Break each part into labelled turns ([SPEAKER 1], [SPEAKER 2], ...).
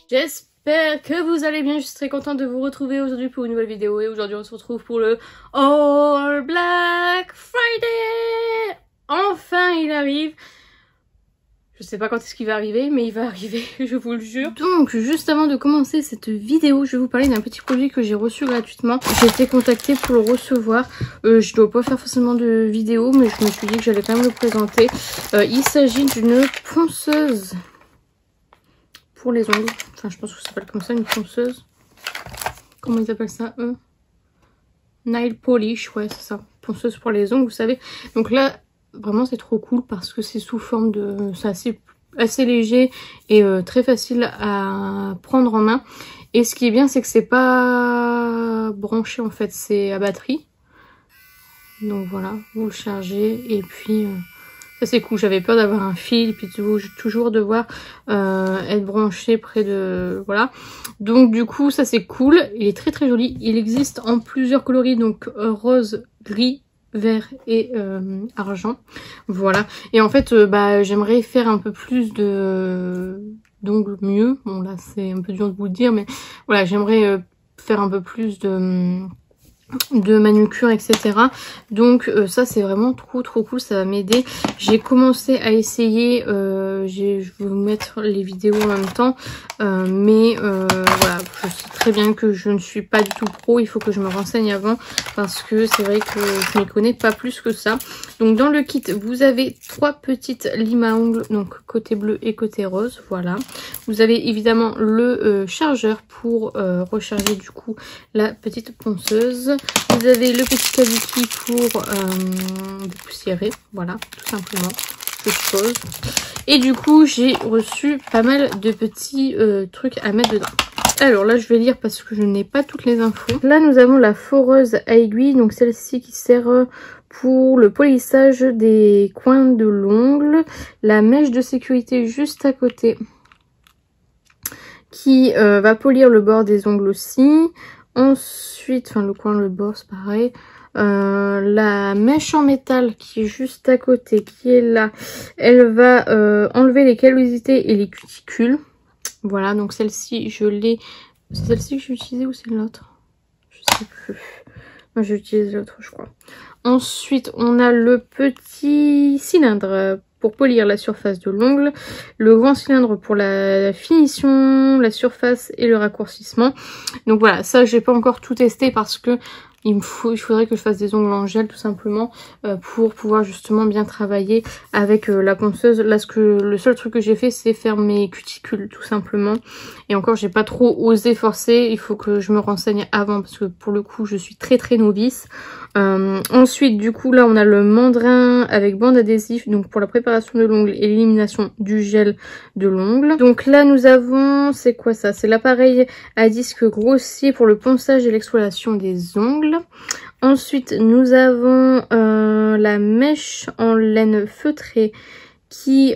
[SPEAKER 1] J'espère que vous allez bien, je suis très contente de vous retrouver aujourd'hui pour une nouvelle vidéo et aujourd'hui on se retrouve pour le All Black Friday. Enfin il arrive. Je sais pas quand est-ce qu'il va arriver, mais il va arriver, je vous le jure. Donc, juste avant de commencer cette vidéo, je vais vous parler d'un petit produit que j'ai reçu gratuitement. J'ai été contactée pour le recevoir. Je dois pas faire forcément de vidéo, mais je me suis dit que j'allais quand même le présenter. Il s'agit d'une ponceuse pour les ongles. Enfin, je pense que ça s'appelle comme ça, une ponceuse. Comment ils appellent ça, eux? Nail polish, ouais, c'est ça. Ponceuse pour les ongles, vous savez. Donc là... Vraiment c'est trop cool parce que c'est sous forme de... C'est assez léger et très facile à prendre en main. Et ce qui est bien c'est que c'est pas branché en fait, c'est à batterie. Donc voilà, vous le chargez et puis ça c'est cool. J'avais peur d'avoir un fil et puis toujours devoir être branché près de... Voilà. Donc du coup ça c'est cool. Il est très très joli. Il existe en plusieurs coloris, donc rose, gris, vert et argent. Voilà. Et en fait j'aimerais faire un peu plus d'ongles mieux. Bon là c'est un peu dur de vous le dire, mais voilà, j'aimerais faire un peu plus de manucure, etc. Donc ça c'est vraiment trop cool, ça va m'aider. J'ai commencé à essayer, je vais vous mettre les vidéos en même temps, mais voilà, je sais très bien que je ne suis pas du tout pro, il faut que je me renseigne avant parce que c'est vrai que je ne connais pas plus que ça. Donc dans le kit vous avez 3 petites limes à ongles, donc côté bleu et côté rose, voilà. Vous avez évidemment le chargeur pour recharger du coup la petite ponceuse. Vous avez le petit kabuki pour dépoussiérer, voilà, tout simplement, je suppose. Et du coup, j'ai reçu pas mal de petits trucs à mettre dedans. Alors là, je vais lire parce que je n'ai pas toutes les infos. Là, nous avons la foreuse à aiguille, donc celle-ci qui sert pour le polissage des coins de l'ongle. La mèche de sécurité juste à côté qui va polir le bord des ongles aussi. Ensuite, enfin le coin, le bord, c'est pareil. La mèche en métal qui est juste à côté, qui est là, elle va enlever les callosités et les cuticules. Voilà, donc celle-ci, je l'ai... C'est celle-ci que j'ai utilisée ou c'est l'autre? Je sais plus. Moi, j'ai utilisé l'autre, je crois. Ensuite, on a le petit cylindre pour polir la surface de l'ongle, le grand cylindre pour la finition, la surface et le raccourcissement. Donc voilà, ça j'ai pas encore tout testé parce que il faudrait que je fasse des ongles en gel tout simplement pour pouvoir justement bien travailler avec la ponceuse. Là le seul truc que j'ai fait c'est faire mes cuticules tout simplement. Et encore j'ai pas trop osé forcer, il faut que je me renseigne avant parce que pour le coup je suis très novice. Ensuite du coup là on a le mandrin avec bande adhésif, donc pour la préparation de l'ongle et l'élimination du gel de l'ongle. Donc là nous avons, c'est quoi ça? C'est l'appareil à disque grossier pour le ponçage et l'exfoliation des ongles. Ensuite nous avons la mèche en laine feutrée qui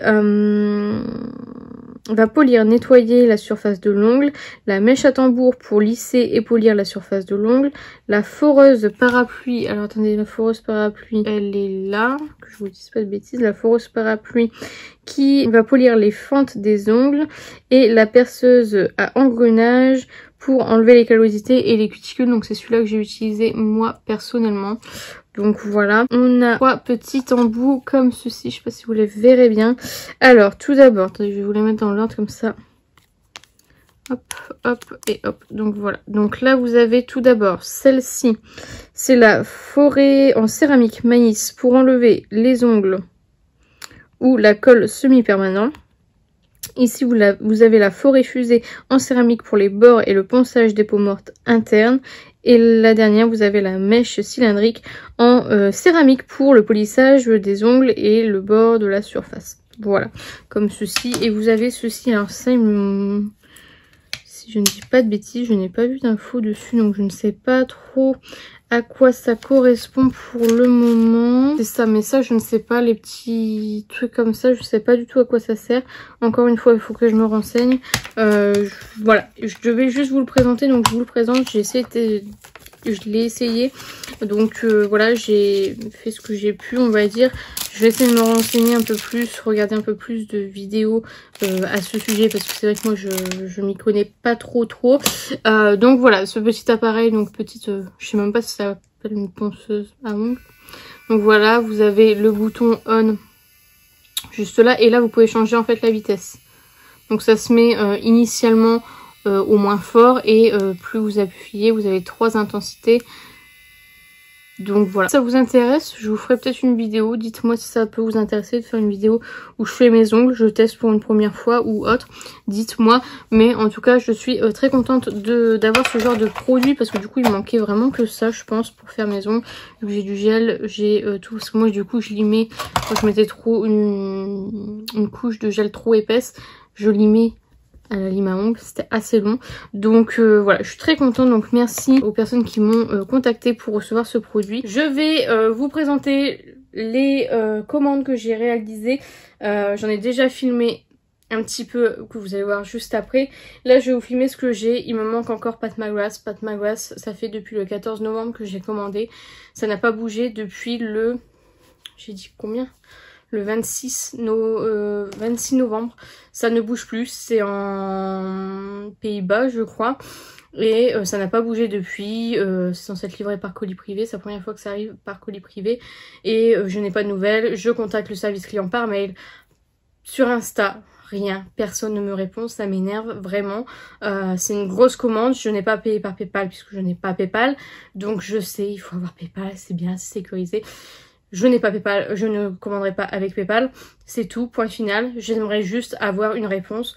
[SPEAKER 1] va polir, nettoyer la surface de l'ongle, la mèche à tambour pour lisser et polir la surface de l'ongle, la foreuse parapluie, alors attendez, la foreuse parapluie elle est là, que je vous dise pas de bêtises, la foreuse parapluie qui va polir les fentes des ongles et la perceuse à engrenage pour enlever les callosités et les cuticules, donc c'est celui-là que j'ai utilisé moi personnellement. Donc voilà, on a 3 petits embouts comme ceci, je sais pas si vous les verrez bien. Alors tout d'abord, attendez, je vais vous les mettre dans l'ordre comme ça. Hop, hop et hop. Donc voilà, donc là vous avez tout d'abord celle-ci, c'est la forêt en céramique maïs pour enlever les ongles ou la colle semi-permanent. Ici vous avez la forêt fusée en céramique pour les bords et le ponçage des peaux mortes internes. Et la dernière vous avez la mèche cylindrique en céramique pour le polissage des ongles et le bord de la surface. Voilà, comme ceci. Et vous avez ceci, alors ça si je ne dis pas de bêtises, je n'ai pas vu d'infos dessus, donc je ne sais pas trop à quoi ça correspond pour le moment. C'est ça, mais ça je ne sais pas, les petits trucs comme ça, je sais pas du tout à quoi ça sert. Encore une fois, il faut que je me renseigne. Voilà, je devais juste vous le présenter, donc je vous le présente. J'ai essayé je l'ai essayé. Donc voilà, j'ai fait ce que j'ai pu, on va dire. Je vais essayer de me renseigner un peu plus, regarder un peu plus de vidéos à ce sujet parce que c'est vrai que moi je m'y connais pas trop. Donc voilà, ce petit appareil, donc petite, je sais même pas si ça s'appelle une ponceuse à ongles. Donc voilà, vous avez le bouton on juste là et là vous pouvez changer en fait la vitesse. Donc ça se met initialement au moins fort et plus vous appuyez, vous avez 3 intensités. Donc voilà, si ça vous intéresse, je vous ferai peut-être une vidéo. Dites-moi si ça peut vous intéresser de faire une vidéo où je fais mes ongles, je teste pour une première fois ou autre. Dites-moi, mais en tout cas je suis très contente d'avoir ce genre de produit parce que du coup il manquait vraiment que ça je pense pour faire mes ongles. J'ai du gel, j'ai tout, parce que moi du coup je limais, quand je mettais trop une couche de gel trop épaisse, je limais à la lime à ongles, c'était assez long. Donc voilà, je suis très contente. Donc merci aux personnes qui m'ont contacté pour recevoir ce produit. Je vais vous présenter les commandes que j'ai réalisées. J'en ai déjà filmé un petit peu, que vous allez voir juste après. Là je vais vous filmer ce que j'ai. Il me manque encore Pat McGrath. Pat McGrath, ça fait depuis le 14 novembre que j'ai commandé. Ça n'a pas bougé depuis le... J'ai dit combien ? Le 26 novembre, ça ne bouge plus, c'est en Pays-Bas je crois, et ça n'a pas bougé depuis, c'est censé être livré par colis privé, c'est la première fois que ça arrive par colis privé, et je n'ai pas de nouvelles, je contacte le service client par mail, sur Insta, rien, personne ne me répond, ça m'énerve vraiment, c'est une grosse commande, je n'ai pas payé par Paypal puisque je n'ai pas Paypal, donc je sais, il faut avoir Paypal, c'est bien, c'est sécurisé. Je n'ai pas Paypal, je ne commanderai pas avec Paypal, c'est tout, point final. J'aimerais juste avoir une réponse.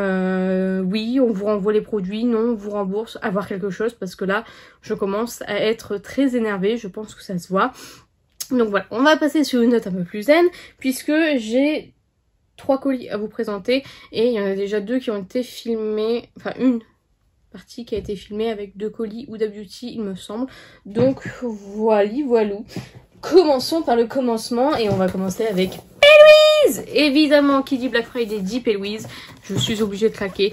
[SPEAKER 1] Oui, on vous renvoie les produits, non, on vous rembourse, avoir quelque chose parce que là, je commence à être très énervée, je pense que ça se voit. Donc voilà, on va passer sur une note un peu plus zen puisque j'ai 3 colis à vous présenter et il y en a déjà 2 qui ont été filmés, enfin une partie qui a été filmée avec 2 colis Huda Beauty il me semble. Donc voilou. Commençons par le commencement et on va commencer avec P. Louise. Évidemment, qui dit Black Friday dit P. Louise. Je suis obligée de craquer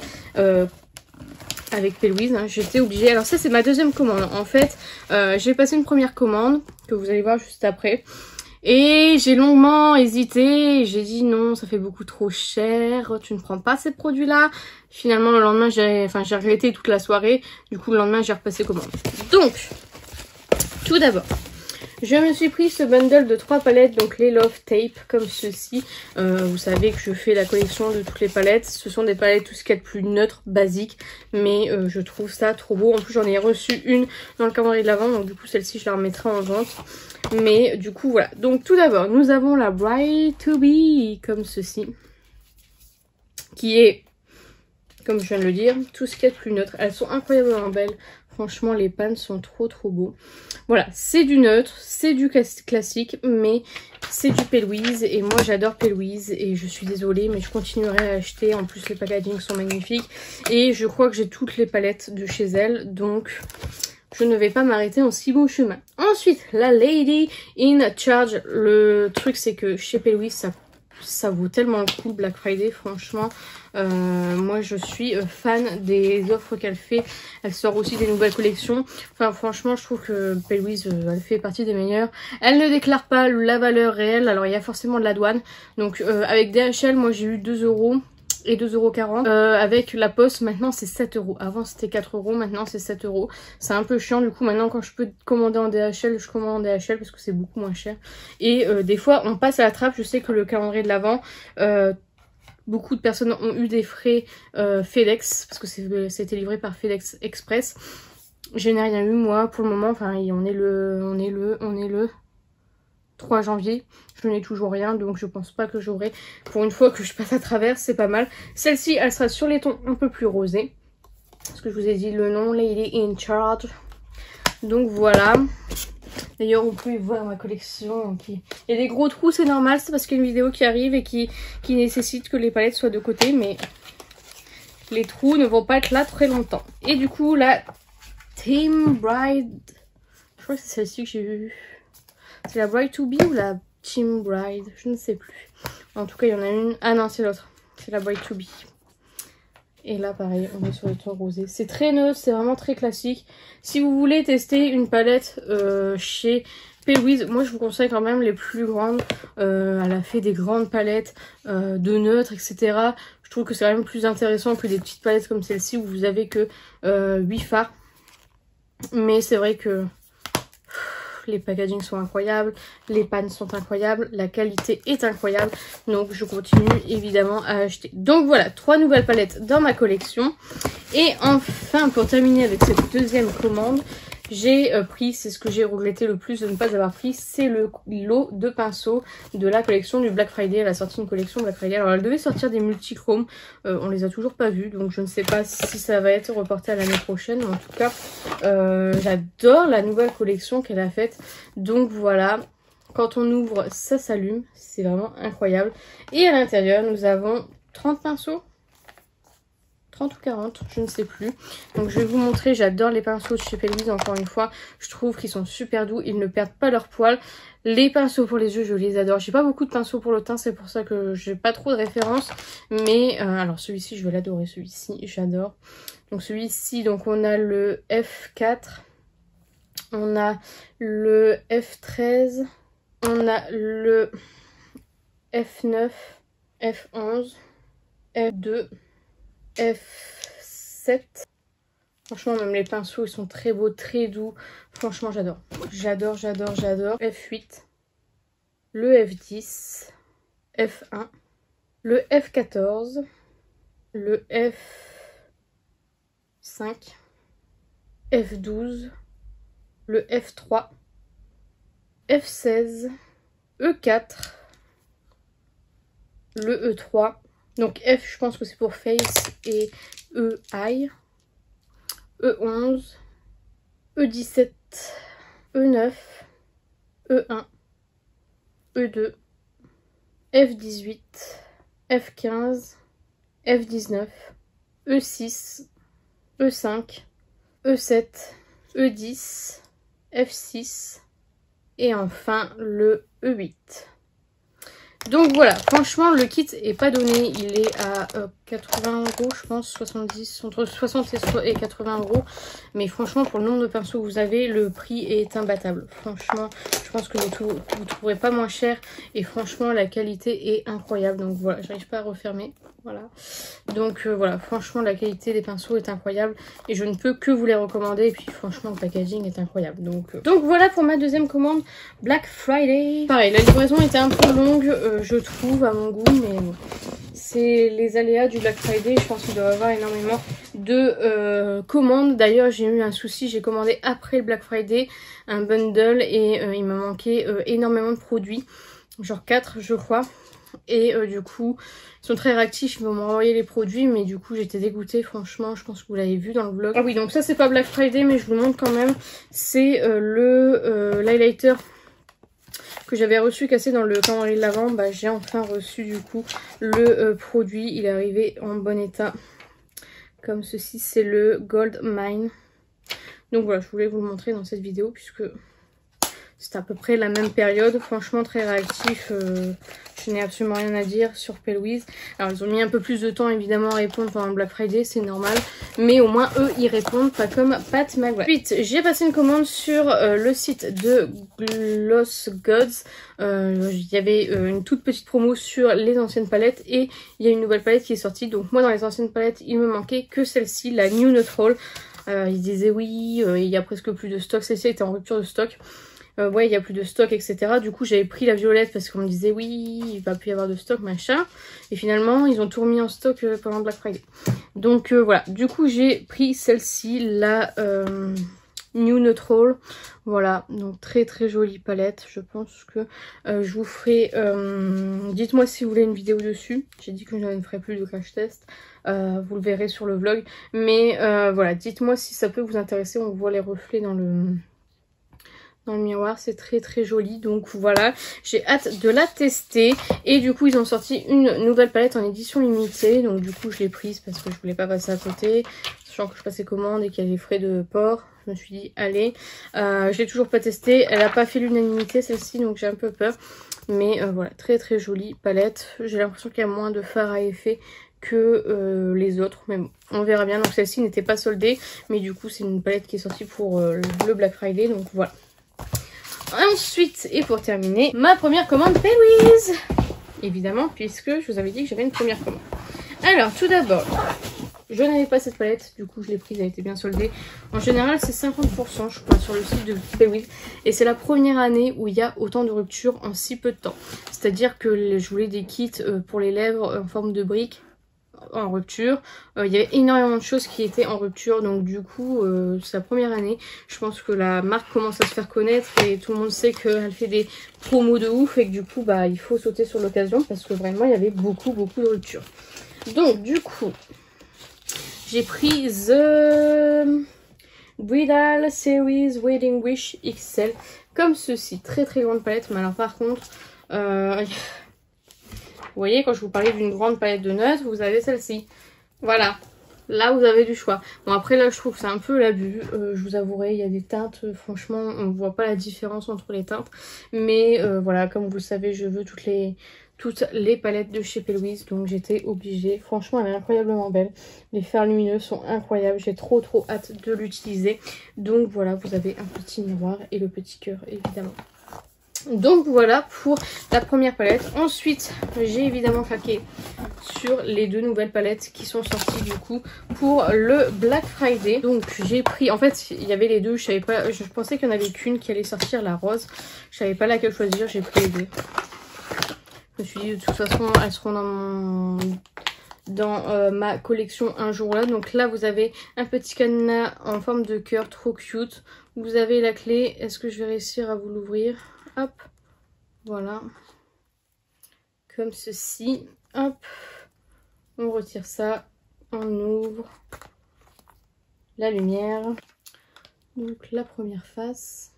[SPEAKER 1] avec P. Louise, hein. J'étais obligée. Alors ça c'est ma deuxième commande. En fait, j'ai passé une première commande que vous allez voir juste après. Et j'ai longuement hésité, j'ai dit non, ça fait beaucoup trop cher, tu ne prends pas ces produits-là. Finalement le lendemain, j'ai regretté toute la soirée. Du coup le lendemain j'ai repassé commande. Donc, tout d'abord, je me suis pris ce bundle de 3 palettes, donc les Love Tape comme ceci. Vous savez que je fais la collection de toutes les palettes. Ce sont des palettes tout ce qu'il y a de plus neutre, basique. Mais je trouve ça trop beau. En plus j'en ai reçu une dans le calendrier de l'Avent. Donc du coup celle-ci je la remettrai en vente. Mais du coup voilà. Donc tout d'abord nous avons la Bright to Be comme ceci. Qui est, comme je viens de le dire, tout ce qu'il y a de plus neutre. Elles sont incroyablement belles. Franchement, les pannes sont trop beaux. Voilà, c'est du neutre, c'est du classique, mais c'est du P. Louise. Et moi, j'adore P. Louise. Et je suis désolée, mais je continuerai à acheter. En plus, les packagings sont magnifiques. Et je crois que j'ai toutes les palettes de chez elle. Donc, je ne vais pas m'arrêter en si bon chemin. Ensuite, la Lady in Charge. Le truc, c'est que chez P. Louise, ça vaut tellement le coup Black Friday, franchement. Moi je suis fan des offres qu'elle fait. Elle sort aussi des nouvelles collections. Enfin franchement je trouve que P. Louise elle fait partie des meilleures. Elle ne déclare pas la valeur réelle. Alors il y a forcément de la douane. Donc avec DHL moi j'ai eu 2 € et 2,40 €. Avec la poste maintenant c'est 7 €. Avant c'était 4 €, maintenant c'est 7 €. C'est un peu chiant du coup maintenant quand je peux commander en DHL, je commande en DHL parce que c'est beaucoup moins cher. Et des fois on passe à la trappe. Je sais que le calendrier de l'Avent, beaucoup de personnes ont eu des frais FedEx parce que c'était livré par FedEx Express. Je n'ai rien eu moi pour le moment. Enfin on est le 3 janvier, je n'ai toujours rien, donc je pense pas que j'aurai. Pour une fois que je passe à travers, c'est pas mal. Celle-ci, elle sera sur les tons un peu plus rosés. Parce que je vous ai dit le nom, Lady in Charge. Donc voilà. D'ailleurs, vous pouvez voir ma collection. Il y a des gros trous, c'est normal, c'est parce qu'il y a une vidéo qui arrive et qui nécessite que les palettes soient de côté. Mais les trous ne vont pas être là très longtemps. Et du coup, la Team Bride, je crois que c'est celle-ci que j'ai vue. C'est la Bride to Be ou la Team Bride? Je ne sais plus. En tout cas, il y en a une. Ah non, c'est l'autre. C'est la Bride to Be. Et là pareil, on est sur les tons rosés. C'est très neutre, c'est vraiment très classique. Si vous voulez tester une palette chez P. Louise, moi je vous conseille quand même les plus grandes. Elle a fait des grandes palettes de neutres, etc. Je trouve que c'est quand même plus intéressant que des petites palettes comme celle-ci où vous avez que 8 fards. Mais c'est vrai que les packagings sont incroyables, les pannes sont incroyables, la qualité est incroyable. Donc je continue évidemment à acheter. Donc voilà, 3 nouvelles palettes dans ma collection. Et enfin, pour terminer avec cette deuxième commande, j'ai pris, c'est ce que j'ai regretté le plus de ne pas avoir pris, c'est le lot de pinceaux de la collection du Black Friday. Elle a sorti une collection Black Friday. Alors elle devait sortir des multichromes, on les a toujours pas vus, donc je ne sais pas si ça va être reporté à l'année prochaine. Mais en tout cas, j'adore la nouvelle collection qu'elle a faite. Donc voilà, quand on ouvre, ça s'allume, c'est vraiment incroyable. Et à l'intérieur, nous avons 30 pinceaux. 30 ou 40, je ne sais plus. Donc je vais vous montrer, j'adore les pinceaux de chez P. Louise, encore une fois. Je trouve qu'ils sont super doux, ils ne perdent pas leur poil. Les pinceaux pour les yeux, je les adore. J'ai pas beaucoup de pinceaux pour le teint, c'est pour ça que j'ai pas trop de références. Mais alors celui-ci, je vais l'adorer, celui-ci, j'adore. Donc celui-ci, donc on a le F4, on a le F13, on a le F9, F11, F2, F7. Franchement, même les pinceaux, ils sont très beaux, très doux. Franchement, j'adore. J'adore, j'adore, j'adore. F8. Le F10. F1. Le F14. Le F5. F12. Le F3. F16. E4. Le E3. Donc F, je pense que c'est pour face et E, eye. E11, E17, E9, E1, E2, F18, F15, F19, E6, E5, E7, E10, F6 et enfin le E8. Donc voilà, franchement le kit est pas donné, il est à 80 € je pense, 70, entre 60 et 80 €. Mais franchement pour le nombre de pinceaux que vous avez, le prix est imbattable. Franchement, je pense que vous trouverez pas moins cher et franchement la qualité est incroyable. Donc voilà, j'arrive pas à refermer, voilà. Donc voilà, franchement la qualité des pinceaux est incroyable et je ne peux que vous les recommander. Et puis franchement le packaging est incroyable. Donc voilà pour ma deuxième commande Black Friday. Pareil, la livraison était un peu longue, je trouve, à mon goût, mais bon, c'est les aléas du Black Friday. Je pense qu'il doit y avoir énormément de commandes. D'ailleurs, j'ai eu un souci, j'ai commandé après le Black Friday un bundle et il me manquait énormément de produits, genre 4 je crois. Et du coup, ils sont très réactifs, ils vont m'envoyer les produits, mais du coup j'étais dégoûtée, franchement, je pense que vous l'avez vu dans le vlog. Ah oui, donc ça c'est pas Black Friday, mais je vous le montre quand même. C'est l'highlighter que j'avais reçu cassé dans le calendrier de l'Avent. Bah, j'ai enfin reçu du coup le produit, il est arrivé en bon état comme ceci, c'est le Gold Mine. Donc voilà, je voulais vous le montrer dans cette vidéo puisque c'est à peu près la même période. Franchement très réactif, je n'ai absolument rien à dire sur P. Louise. Alors ils ont mis un peu plus de temps évidemment à répondre pendant le Black Friday, c'est normal, mais au moins eux ils répondent, pas comme Pat McGrath. Ensuite j'ai passé une commande sur le site de Gloss Gods. Il y avait une toute petite promo sur les anciennes palettes et il y a une nouvelle palette qui est sortie. Donc moi dans les anciennes palettes il me manquait que celle-ci, la New Neutral. Ils disaient oui, il y a presque plus de stock, celle-ci était en rupture de stock. Ouais, il y a plus de stock, etc. Du coup, j'avais pris la violette parce qu'on me disait oui, il va plus y avoir de stock, machin. Et finalement, ils ont tout remis en stock pendant Black Friday. Donc voilà, du coup, j'ai pris celle-ci, la New Neutral. Voilà, donc très très jolie palette. Je pense que je vous ferai... dites-moi si vous voulez une vidéo dessus. J'ai dit que je ne ferai plus de crash test. Vous le verrez sur le vlog. Mais voilà, dites-moi si ça peut vous intéresser. On voit les reflets dans le miroir, c'est très très joli. Donc voilà, j'ai hâte de la tester. Et du coup ils ont sorti une nouvelle palette en édition limitée. Donc du coup je l'ai prise parce que je voulais pas passer à côté, sachant que je passais commande et qu'il y avait les frais de port. Je me suis dit allez, je l'ai toujours pas testée. Elle a pas fait l'unanimité celle-ci, donc j'ai un peu peur. Mais voilà, très très jolie palette. J'ai l'impression qu'il y a moins de fard à effet que les autres, mais bon, on verra bien. Donc celle-ci n'était pas soldée, mais du coup c'est une palette qui est sortie pour le Black Friday, donc voilà. Ensuite, et pour terminer, ma première commande Paywiz, évidemment, puisque je vous avais dit que j'avais une première commande. Alors tout d'abord, je n'avais pas cette palette, du coup je l'ai prise, elle était bien soldée. En général c'est 50% je crois sur le site de Paywiz. Et c'est la première année où il y a autant de ruptures en si peu de temps. C'est-à-dire que je voulais des kits pour les lèvres en forme de briques en rupture. Il y avait énormément de choses qui étaient en rupture, donc du coup c'est la première année. Je pense que la marque commence à se faire connaître et tout le monde sait qu'elle fait des promos de ouf et que du coup bah il faut sauter sur l'occasion parce que vraiment il y avait beaucoup de ruptures. Donc du coup j'ai pris The Bridal Series Wedding Wish XL comme ceci, très grande palette. Mais alors par contre vous voyez, quand je vous parlais d'une grande palette de neutres, vous avez celle-ci. Voilà, là vous avez du choix. Bon après là je trouve que c'est un peu l'abus, je vous avouerai, il y a des teintes, franchement on ne voit pas la différence entre les teintes. Mais voilà, comme vous le savez, je veux toutes les palettes de chez Paywiz, donc j'étais obligée. Franchement elle est incroyablement belle, les fers lumineux sont incroyables, j'ai trop hâte de l'utiliser. Donc voilà, vous avez un petit miroir et le petit cœur évidemment. Donc voilà pour la première palette. Ensuite j'ai évidemment claqué sur les deux nouvelles palettes qui sont sorties du coup pour le Black Friday. Donc j'ai pris, en fait il y avait les deux, je savais pas, je pensais qu'il n'y en avait qu'une qui allait sortir, la rose. Je savais pas laquelle choisir, j'ai pris les deux. Je me suis dit de toute façon elles seront dans ma collection un jour là. Donc là vous avez un petit cadenas en forme de cœur, trop cute. Vous avez la clé, est-ce que je vais réussir à vous l'ouvrir? Hop, voilà, comme ceci. Hop, on retire ça, on ouvre la lumière. Donc la première face.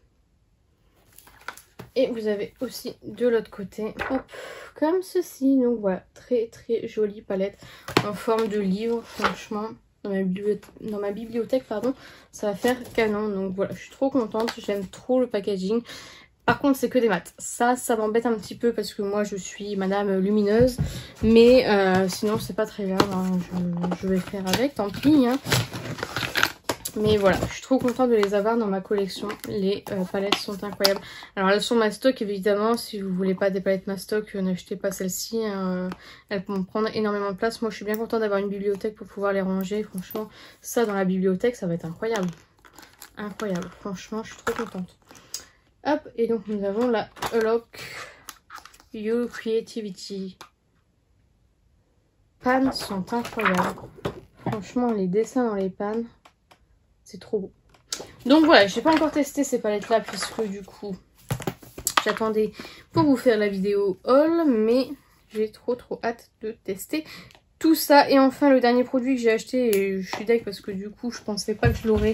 [SPEAKER 1] Et vous avez aussi de l'autre côté, hop, comme ceci. Donc voilà, très jolie palette en forme de livre. Franchement, dans ma bibliothèque, pardon, ça va faire canon. Donc voilà, je suis trop contente, j'aime trop le packaging. Par contre c'est que des maths, ça m'embête un petit peu parce que moi je suis madame lumineuse. Mais sinon c'est pas très grave, hein. Je vais faire avec, tant pis hein. Mais voilà, je suis trop contente de les avoir dans ma collection. Les palettes sont incroyables. Alors elles sont mastoc évidemment, si vous voulez pas des palettes mastoc, n'achetez pas celle-ci. Elles vont prendre énormément de place. Moi je suis bien contente d'avoir une bibliothèque pour pouvoir les ranger. Franchement ça dans la bibliothèque ça va être incroyable. Incroyable, franchement je suis trop contente. Hop, et donc nous avons la Unlock Your Creativity. Pannes sont incroyables. Franchement, les dessins dans les pannes, c'est trop beau. Donc voilà, j'ai pas encore testé ces palettes là puisque du coup j'attendais pour vous faire la vidéo haul, mais j'ai trop hâte de tester tout ça. Et enfin le dernier produit que j'ai acheté, et je suis deg parce que du coup je pensais pas que je l'aurais,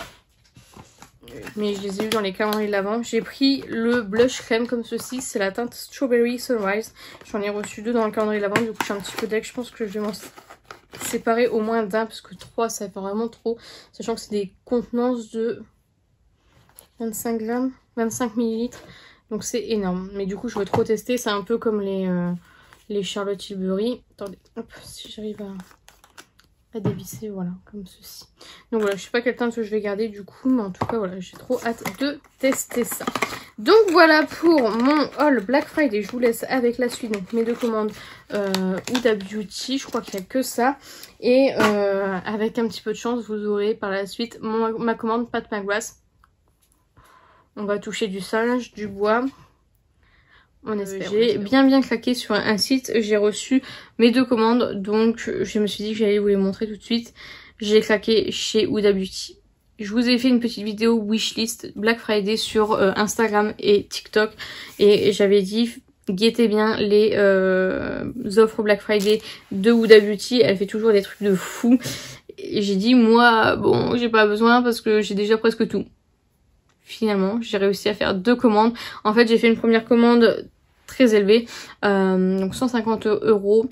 [SPEAKER 1] mais je les ai eu dans les calendriers de l'avant. J'ai pris le blush crème comme ceci, c'est la teinte Strawberry Sunrise. J'en ai reçu deux dans le calendrier de l'avant, du coup je suis un petit peu deg. Je pense que je vais m'en séparer au moins d'un parce que 3 ça fait vraiment trop. Sachant que c'est des contenances de 25 grammes, 25 millilitres. Donc c'est énorme. Mais du coup je veux trop tester, c'est un peu comme les Charlotte Tilbury. Attendez, hop, si j'arrive à dévisser, voilà, comme ceci. Donc voilà, je sais pas quelle teinte je vais garder du coup, mais en tout cas voilà, j'ai trop hâte de tester ça. Donc voilà pour mon haul Black Friday. Je vous laisse avec la suite, donc mes deux commandes Huda Beauty, je crois qu'il n'y a que ça. Et avec un petit peu de chance, vous aurez par la suite ma commande Pat McGrath. On va toucher du singe, du bois. On espère. J'ai bien claqué sur un site, j'ai reçu mes deux commandes, donc je me suis dit que j'allais vous les montrer tout de suite. J'ai claqué chez Huda Beauty. Je vous ai fait une petite vidéo wishlist Black Friday sur Instagram et TikTok, et j'avais dit guettez bien les offres Black Friday de Huda Beauty, elle fait toujours des trucs de fou. Et j'ai dit moi bon j'ai pas besoin parce que j'ai déjà presque tout. Finalement, j'ai réussi à faire deux commandes. En fait, j'ai fait une première commande très élevée, donc 150 €,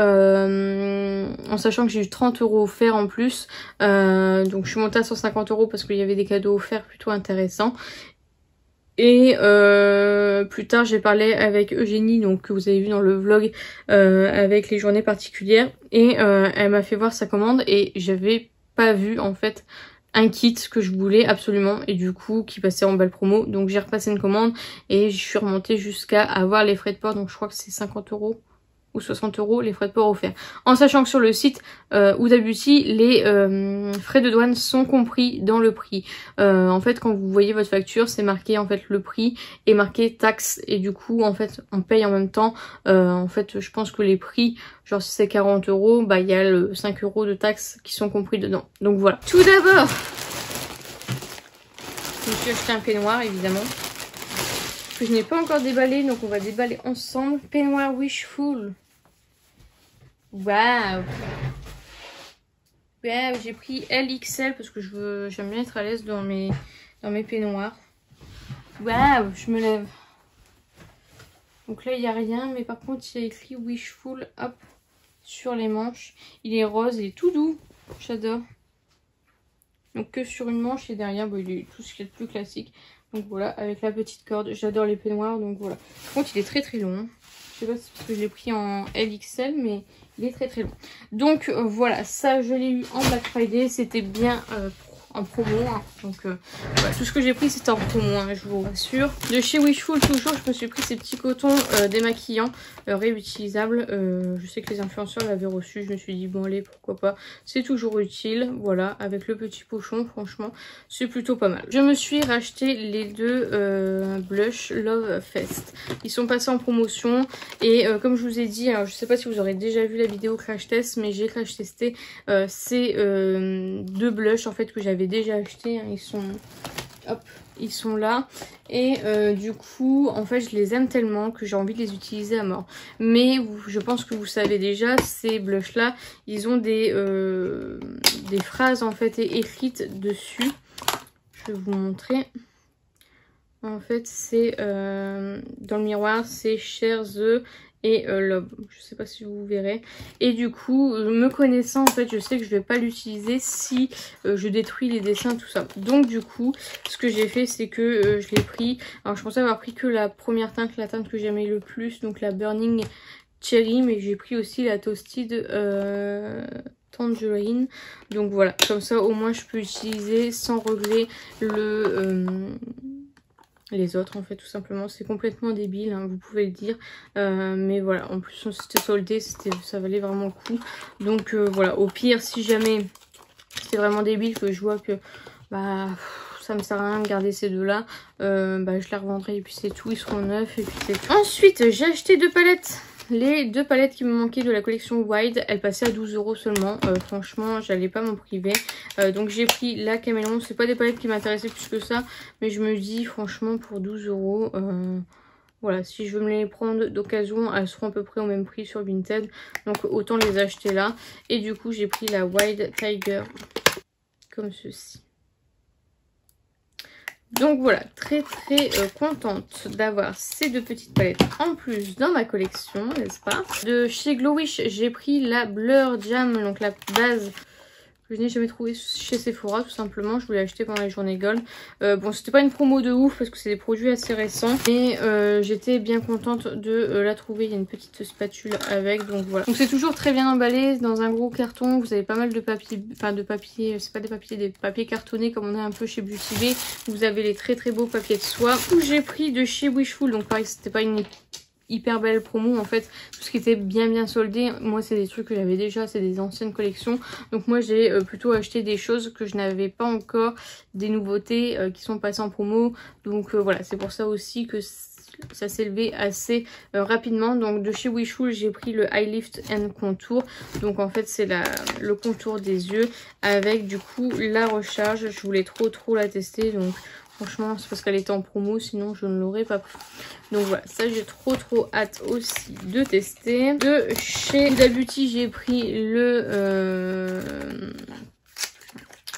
[SPEAKER 1] en sachant que j'ai eu 30 € offerts en plus. Donc je suis montée à 150 € parce qu'il y avait des cadeaux offerts plutôt intéressants. Et plus tard j'ai parlé avec Eugénie, donc que vous avez vu dans le vlog avec les journées particulières, et elle m'a fait voir sa commande et j'avais pas vu en fait un kit que je voulais absolument et du coup qui passait en belle promo, donc j'ai repassé une commande et je suis remontée jusqu'à avoir les frais de port, donc je crois que c'est 50 € ou 60 € les frais de port offerts. En sachant que sur le site Huda Beauty, les frais de douane sont compris dans le prix. En fait, quand vous voyez votre facture, c'est marqué en fait le prix et marqué taxe. Et du coup, en fait, on paye en même temps. En fait, je pense que les prix, genre si c'est 40 €, bah il y a le 5 € de taxes qui sont compris dedans. Donc voilà. Tout d'abord, je me suis acheté un peignoir évidemment. Que je n'ai pas encore déballé, donc on va déballer ensemble. Peignoir Wishful. Waouh! Ouais, j'ai pris LXL parce que j'aime bien être à l'aise dans mes peignoirs. Waouh, je me lève. Donc là, il n'y a rien, mais par contre, il y a écrit Wishful, hop, sur les manches. Il est rose, il est tout doux. J'adore. Donc que sur une manche et derrière, bon, il est tout ce qui est de plus classique. Donc voilà, avec la petite corde. J'adore les peignoirs, donc voilà. Par contre, il est très très long. Je sais pas si c'est parce que je l'ai pris en LXL, mais il est très très long. Donc voilà, ça je l'ai eu en Black Friday. C'était bien en promo. Hein. Donc voilà, tout ce que j'ai pris c'était en promo, hein, je vous rassure. De chez Wishful toujours, je me suis pris ces petits cotons démaquillants réutilisables. Je sais que les influenceurs l'avaient reçu. Je me suis dit bon allez, pourquoi pas. C'est toujours utile. Voilà, avec le petit pochon, franchement, c'est plutôt pas mal. Je me suis racheté les deux blush Love Fest. Ils sont passés en promotion. Et comme je vous ai dit, alors je sais pas si vous aurez déjà vu la vidéo crash test, mais j'ai crash testé ces deux blushs en fait que j'avais déjà acheté. Hein, ils sont là. Et du coup, en fait, je les aime tellement que j'ai envie de les utiliser à mort. Mais je pense que vous savez déjà, ces blushs là, ils ont des phrases en fait écrites dessus. Je vais vous montrer. En fait, c'est dans le miroir, c'est Share the et Love. Je sais pas si vous verrez. Et du coup, me connaissant, en fait, je sais que je vais pas l'utiliser si je détruis les dessins, tout ça. Donc du coup, ce que j'ai fait, c'est que je l'ai pris. Alors, je pensais avoir pris que la première teinte, la teinte que j'aimais le plus, donc la Burning Cherry, mais j'ai pris aussi la Toasted Tangerine. Donc voilà, comme ça, au moins, je peux utiliser sans régler les autres en fait, tout simplement. C'est complètement débile, hein, vous pouvez le dire, mais voilà, en plus c'était soldé, ça valait vraiment le coup. Donc voilà, au pire, si jamais c'est vraiment débile que je vois que bah ça me sert à rien de garder ces deux là, bah je les revendrai et puis c'est tout, ils seront neufs et puis c'est tout. Ensuite j'ai acheté deux palettes. Les deux palettes qui me manquaient de la collection Wide, elles passaient à 12 € seulement. Franchement, j'allais pas m'en priver. Donc j'ai pris la Caméléon. C'est pas des palettes qui m'intéressaient plus que ça. Mais je me dis, franchement, pour 12 €, voilà, si je veux me les prendre d'occasion, elles seront à peu près au même prix sur Vinted. Donc autant les acheter là. Et du coup, j'ai pris la Wide Tiger. Comme ceci. Donc voilà, très très contente d'avoir ces deux petites palettes en plus dans ma collection, n'est-ce pas? De chez Glowish, j'ai pris la Blur Jam, donc la base que je n'ai jamais trouvée chez Sephora, tout simplement. Je voulais acheter pendant les journées gold. Bon, c'était pas une promo de ouf parce que c'est des produits assez récents, mais j'étais bien contente de la trouver. Il y a une petite spatule avec, donc voilà. Donc c'est toujours très bien emballé dans un gros carton. Vous avez pas mal de papier, enfin de papier, c'est pas des papiers cartonnés comme on a un peu chez Beauty Bay. Vous avez les très très beaux papiers de soie. J'ai pris de chez Wishful, donc pareil, c'était pas une hyper belle promo en fait, tout ce qui était bien soldé. Moi c'est des trucs que j'avais déjà, c'est des anciennes collections, donc moi j'ai plutôt acheté des choses que je n'avais pas encore, des nouveautés qui sont passées en promo. Donc voilà, c'est pour ça aussi que ça s'est levé assez rapidement. Donc de chez Wishful, j'ai pris le Eye Lift and Contour. Donc en fait c'est le contour des yeux avec du coup la recharge. Je voulais trop la tester, donc franchement c'est parce qu'elle était en promo, sinon je ne l'aurais pas pris. Donc voilà, ça j'ai trop hâte aussi de tester. De chez Huda Beauty, j'ai pris le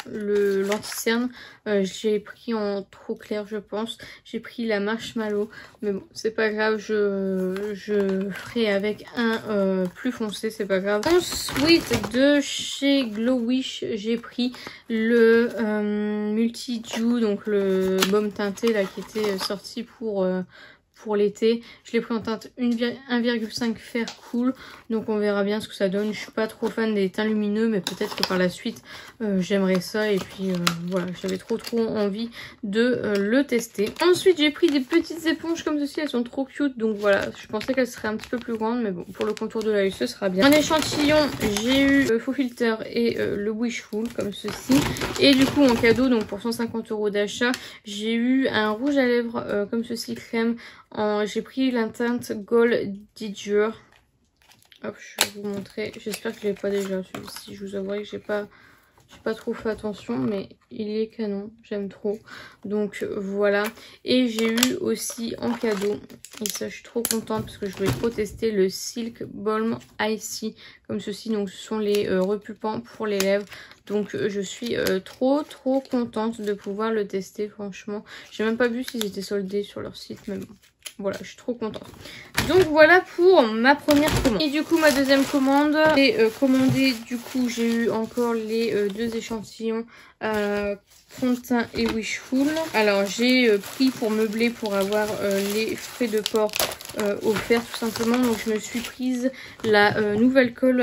[SPEAKER 1] l'anti-cerne. J'ai pris en trop clair je pense. J'ai pris la marshmallow. Mais bon c'est pas grave, je ferai avec un plus foncé, c'est pas grave. Ensuite de chez Glow Wish j'ai pris le Multi Dew, donc le baume teinté là qui était sorti pour l'été. Je l'ai pris en teinte 1,5 fer cool, donc on verra bien ce que ça donne. Je suis pas trop fan des teints lumineux, mais peut-être que par la suite j'aimerais ça. Et puis voilà, j'avais trop envie de le tester. Ensuite j'ai pris des petites éponges comme ceci, elles sont trop cute, donc voilà, je pensais qu'elles seraient un petit peu plus grandes, mais bon, pour le contour de l'œil ce sera bien. En échantillon j'ai eu le Faux Filter et le Wishful comme ceci, et du coup en cadeau, donc pour 150 € d'achat, j'ai eu un rouge à lèvres comme ceci crème. J'ai pris la teinte Gold Digger. Hop, je vais vous montrer. J'espère que je l'ai pas déjà celui-ci. Je vous avouerai que j'ai pas trop fait attention, mais il est canon. J'aime trop. Donc voilà. Et j'ai eu aussi en cadeau, et ça je suis trop contente parce que je voulais trop tester, le Silk Balm Icy comme ceci. Donc ce sont les repulpants pour les lèvres. Donc je suis trop contente de pouvoir le tester, franchement. J'ai même pas vu s'ils étaient soldés sur leur site, mais bon. Voilà, je suis trop contente. Donc voilà pour ma première commande. Et du coup ma deuxième commande, j'ai commandé, du coup j'ai eu encore les deux échantillons fond de teint et Wishful. Alors j'ai pris pour meubler, pour avoir les frais de port offerts tout simplement. Donc je me suis prise la nouvelle colle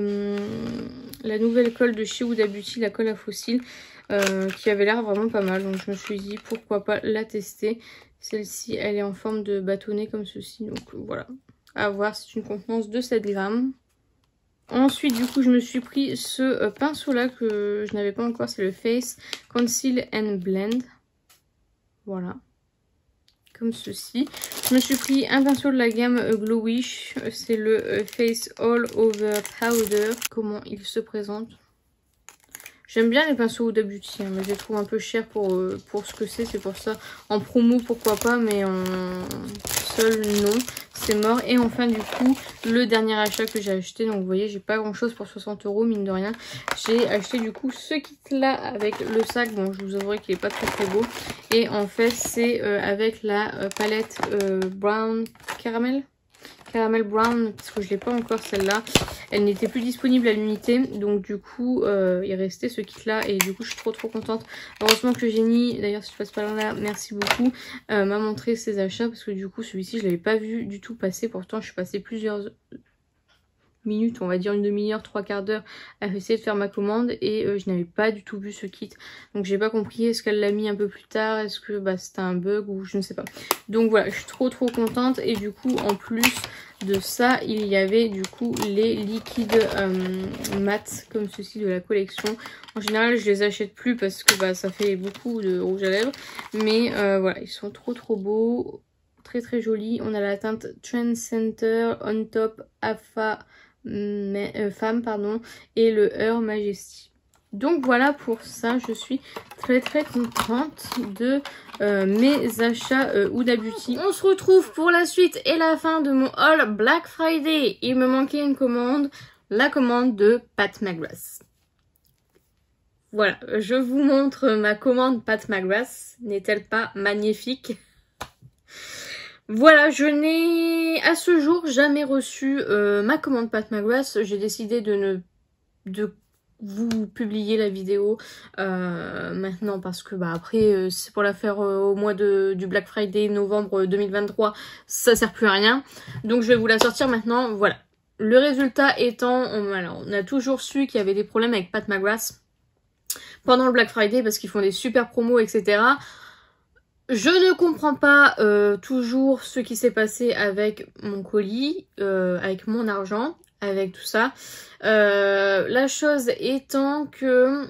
[SPEAKER 1] de chez Huda Beauty, la colle à fossiles. Qui avait l'air vraiment pas mal, donc je me suis dit pourquoi pas la tester. Celle-ci elle est en forme de bâtonnet comme ceci, donc voilà, à voir, c'est une contenance de 7 grammes. Ensuite du coup je me suis pris ce pinceau là que je n'avais pas encore, c'est le Face Conceal and Blend, voilà, comme ceci. Je me suis pris un pinceau de la gamme Glow Wish, c'est le Face All Over Powder. Comment il se présente? J'aime bien les pinceaux Huda Beauty, hein, mais je les trouve un peu chers pour ce que c'est pour ça. En promo pourquoi pas, mais en seul non, c'est mort. Et enfin du coup, le dernier achat que j'ai acheté, donc vous voyez j'ai pas grand chose pour 60 € mine de rien. J'ai acheté du coup ce kit là avec le sac, bon je vous avouerai qu'il est pas très beau. Et en fait c'est avec la palette Brown Caramel Brown, parce que je l'ai pas encore celle-là. Elle n'était plus disponible à l'unité, donc du coup il restait ce kit là et du coup je suis trop contente. Heureusement que Jenny, d'ailleurs si je passe par là, merci beaucoup, m'a montré ses achats, parce que du coup celui-ci je l'avais pas vu du tout passer. Pourtant je suis passée plusieurs minutes, on va dire une demi-heure, 3/4 d'heure à essayer de faire ma commande, et je n'avais pas du tout vu ce kit, donc j'ai pas compris, est-ce qu'elle l'a mis un peu plus tard, est-ce que c'était un bug ou je ne sais pas. Donc voilà, je suis trop contente. Et du coup en plus de ça il y avait du coup les liquides mat comme ceci de la collection. En général je les achète plus parce que ça fait beaucoup de rouge à lèvres, mais voilà, ils sont trop beaux, très jolis. On a la teinte Trend Center, On Top, Alpha Femme pardon, et le Her Majesty. Donc voilà pour ça, je suis très contente de mes achats Huda Beauty. On se retrouve pour la suite et la fin de mon haul Black Friday. Il me manquait une commande, la commande de Pat McGrath. Voilà, je vous montre ma commande Pat McGrath. N'est-elle pas magnifique? Voilà, je n'ai à ce jour jamais reçu ma commande Pat McGrath. J'ai décidé de vous publier la vidéo maintenant parce que après c'est pour la faire au mois du Black Friday novembre 2023, ça sert plus à rien, donc je vais vous la sortir maintenant. Voilà, le résultat étant, on a toujours su qu'il y avait des problèmes avec Pat McGrath pendant le Black Friday parce qu'ils font des super promos etc. Je ne comprends pas toujours ce qui s'est passé avec mon colis, avec mon argent, avec tout ça. La chose étant que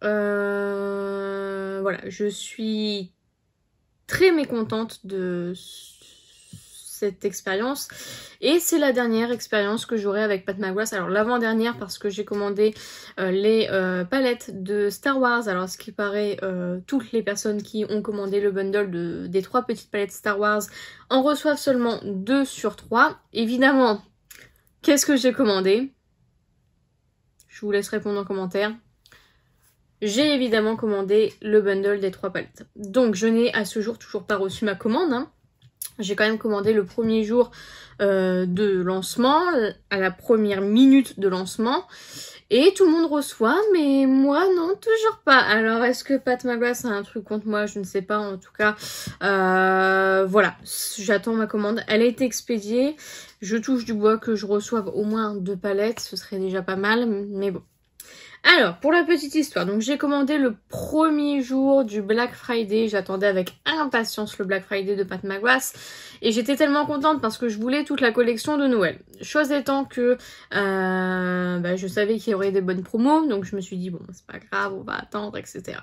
[SPEAKER 1] voilà, je suis très mécontente de cette expérience, et c'est la dernière expérience que j'aurai avec Pat McGrath. Alors l'avant-dernière parce que j'ai commandé les palettes de Star Wars. Alors ce qui paraît, toutes les personnes qui ont commandé le bundle des 3 petites palettes Star Wars en reçoivent seulement 2 sur 3. Évidemment, qu'est-ce que j'ai commandé? Je vous laisse répondre en commentaire. j'ai évidemment commandé le bundle des 3 palettes. Donc je n'ai à ce jour toujours pas reçu ma commande, hein. J'ai quand même commandé le premier jour de lancement, à la première minute de lancement. Et tout le monde reçoit, mais moi non, toujours pas. Alors est-ce que Pat McGrath a un truc contre moi? Je ne sais pas, en tout cas. Voilà, j'attends ma commande. Elle a été expédiée. Je touche du bois que je reçoive au moins 2 palettes, ce serait déjà pas mal, mais bon. Alors, pour la petite histoire, donc j'ai commandé le premier jour du Black Friday. J'attendais avec impatience le Black Friday de Pat McGrath. Et j'étais tellement contente parce que je voulais toute la collection de Noël. Chose étant que je savais qu'il y aurait des bonnes promos. Donc je me suis dit, bon, c'est pas grave, on va attendre, etc.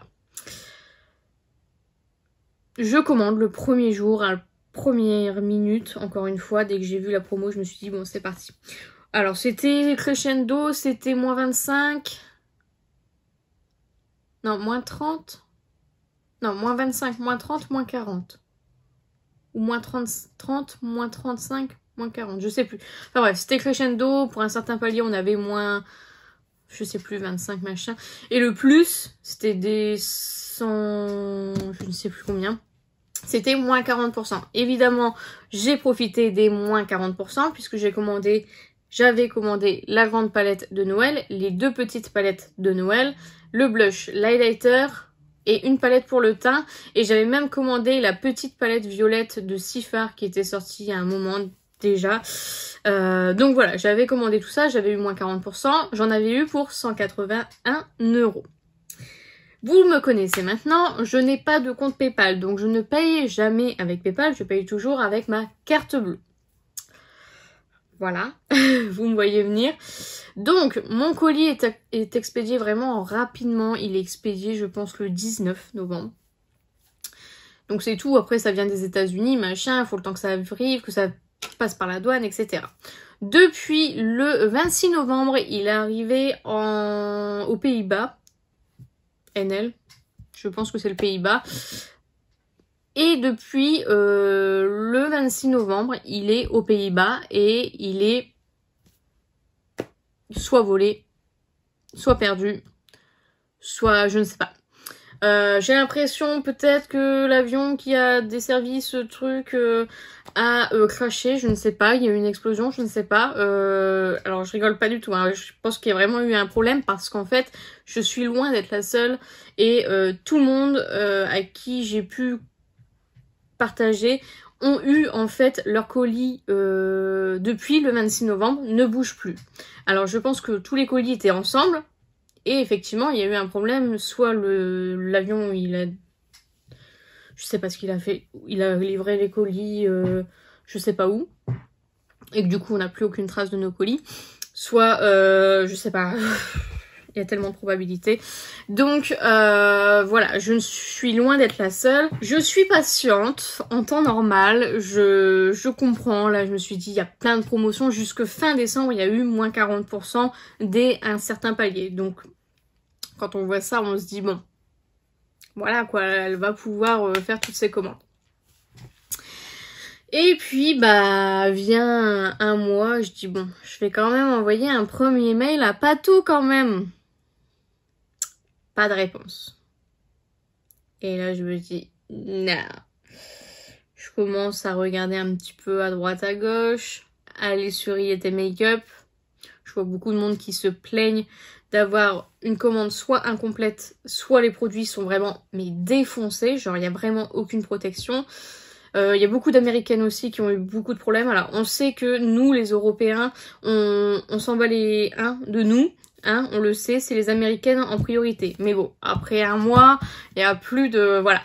[SPEAKER 1] Je commande le premier jour, à la première minute, encore une fois. Dès que j'ai vu la promo, je me suis dit, bon, c'est parti. Alors, c'était crescendo, c'était moins 25... Non, moins 30. Non, moins 25, moins 30, moins 40. Ou moins 30, moins 35, moins 40. Je sais plus. Enfin bref, c'était crescendo. Pour un certain palier, on avait moins... Je sais plus, 25 machin. Et le plus, c'était des 100... Je ne sais plus combien. C'était moins 40%. Évidemment, j'ai profité des moins 40% puisque j'avais commandé la grande palette de Noël, les 2 petites palettes de Noël, le blush, l'highlighter et une palette pour le teint. Et j'avais même commandé la petite palette violette de Sephora qui était sortie il y a un moment déjà. Donc voilà, j'avais commandé tout ça, j'avais eu moins 40%. J'en avais eu pour 181 €. Vous me connaissez maintenant, je n'ai pas de compte PayPal, donc je ne paye jamais avec PayPal, je paye toujours avec ma carte bleue. Voilà, vous me voyez venir. Donc, mon colis est expédié vraiment rapidement. Il est expédié, je pense, le 19 novembre. Donc c'est tout. Après, ça vient des États-Unis, machin. Il faut le temps que ça arrive, que ça passe par la douane, etc. Depuis le 26 novembre, il est arrivé aux Pays-Bas. NL, je pense que c'est le Pays-Bas. Et depuis le 26 novembre, il est aux Pays-Bas et il est soit volé, soit perdu, soit je ne sais pas. J'ai l'impression peut-être que l'avion qui a desservi ce truc a crashé, je ne sais pas, il y a eu une explosion, je ne sais pas. Alors je rigole pas du tout, hein. Je pense qu'il y a vraiment eu un problème parce qu'en fait, je suis loin d'être la seule et tout le monde à qui j'ai pu partager ont eu en fait leur colis depuis le 26 novembre, ne bouge plus. Alors je pense que tous les colis étaient ensemble et effectivement il y a eu un problème, soit l'avion il a... Je sais pas ce qu'il a fait, il a livré les colis je sais pas où et que du coup on n'a plus aucune trace de nos colis, soit je sais pas... Il y a tellement de probabilités. Donc voilà, je suis loin d'être la seule. Je suis patiente en temps normal. Je comprends. Là, je me suis dit, il y a plein de promotions. Jusque fin décembre, il y a eu moins 40% dès un certain palier. Donc, quand on voit ça, on se dit, bon, voilà quoi, elle va pouvoir faire toutes ses commandes. Et puis, bah, vient un mois, je dis, bon, je vais quand même envoyer un premier mail à Patou quand même. Pas de réponse. Et là, je me dis, non. Je commence à regarder un petit peu à droite, à gauche, à aller sur Yet Makeup. Je vois beaucoup de monde qui se plaignent d'avoir une commande soit incomplète, soit les produits sont vraiment mais défoncés. Genre, il n'y a vraiment aucune protection. Il y a beaucoup d'Américaines aussi qui ont eu beaucoup de problèmes. Alors, on sait que nous, les Européens, on s'en bat les uns de nous. Hein, on le sait, c'est les Américaines en priorité. Mais bon, après un mois, il n'y a plus de... Voilà.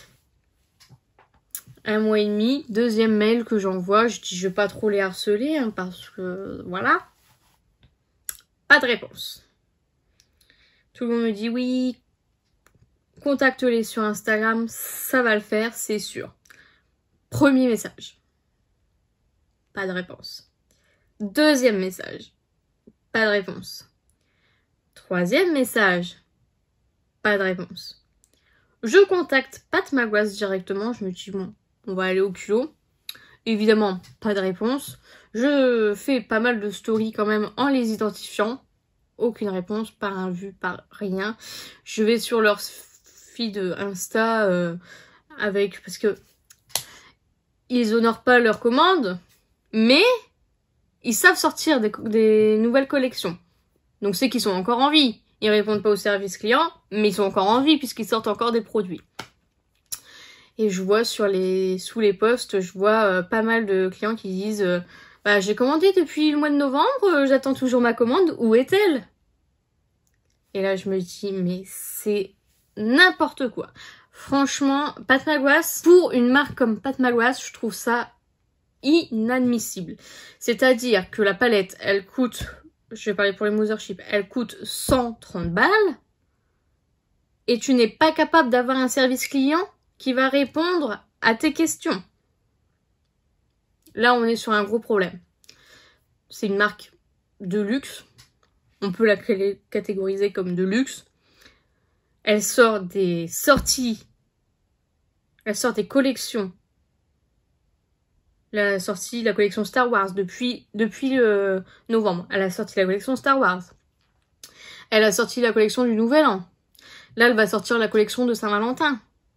[SPEAKER 1] Un mois et demi, deuxième mail que j'envoie. Je dis, je vais pas trop les harceler, hein, parce que... Voilà. Pas de réponse. Tout le monde me dit, oui, contacte-les sur Instagram, ça va le faire, c'est sûr. Premier message. Pas de réponse. Deuxième message. Pas de réponse. Troisième message, pas de réponse. Je contacte Pat McGrath directement, je me dis bon, on va aller au culot. Évidemment, pas de réponse. Je fais pas mal de stories quand même en les identifiant. aucune réponse, pas un vu, pas rien. Je vais sur leur feed Insta parce que ils honorent pas leurs commandes, mais ils savent sortir des nouvelles collections. Donc c'est qu'ils sont encore en vie. Ils répondent pas au service client, mais ils sont encore en vie puisqu'ils sortent encore des produits. Et je vois sous les posts, je vois pas mal de clients qui disent bah, j'ai commandé depuis le mois de novembre, j'attends toujours ma commande, où est-elle? Et là je me dis mais c'est n'importe quoi. Franchement, Pat McGrath, pour une marque comme Pat McGrath, je trouve ça inadmissible. C'est-à-dire que la palette, elle coûte, je vais parler pour les Mothership, elle coûte 130 balles et tu n'es pas capable d'avoir un service client qui va répondre à tes questions. Là, on est sur un gros problème. C'est une marque de luxe. On peut la catégoriser comme de luxe. Elle sort des sorties. Elle sort des collections. Elle a sorti la collection Star Wars depuis novembre. Elle a sorti la collection Star Wars. Elle a sorti la collection du Nouvel An. Là, elle va sortir la collection de Saint-Valentin.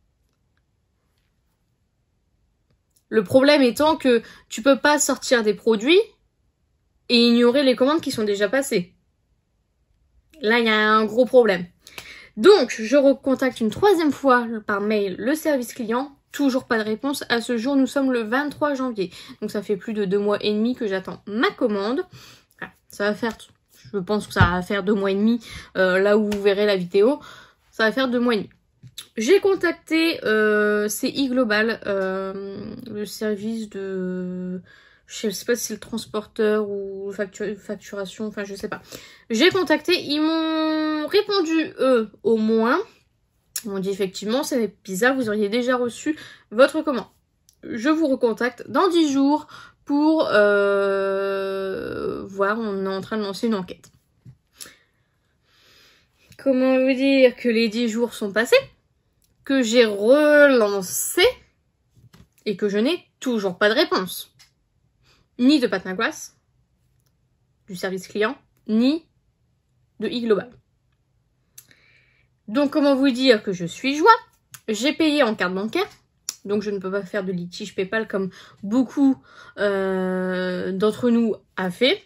[SPEAKER 1] Le problème étant que tu peux pas sortir des produits et ignorer les commandes qui sont déjà passées. Là, il y a un gros problème. Donc, je recontacte une troisième fois par mail le service client. Toujours pas de réponse. À ce jour, nous sommes le 23 janvier. Donc, ça fait plus de 2 mois et demi que j'attends ma commande. Ah, ça va faire, je pense que ça va faire 2 mois et demi. Là où vous verrez la vidéo, ça va faire 2 mois et demi. J'ai contacté c'est e-Global, le service de... Je sais pas si c'est le transporteur ou facturation, enfin je sais pas. J'ai contacté, ils m'ont répondu eux au moins. Ils m'ont dit effectivement c'est bizarre, vous auriez déjà reçu votre commande. Je vous recontacte dans 10 jours pour voir, on est en train de lancer une enquête. Comment vous dire que les 10 jours sont passés, que j'ai relancé et que je n'ai toujours pas de réponse. Ni de Pat McGrath, du service client, ni de e-Global. Donc comment vous dire que je suis joie? J'ai payé en carte bancaire, donc je ne peux pas faire de litige PayPal comme beaucoup d'entre nous a fait.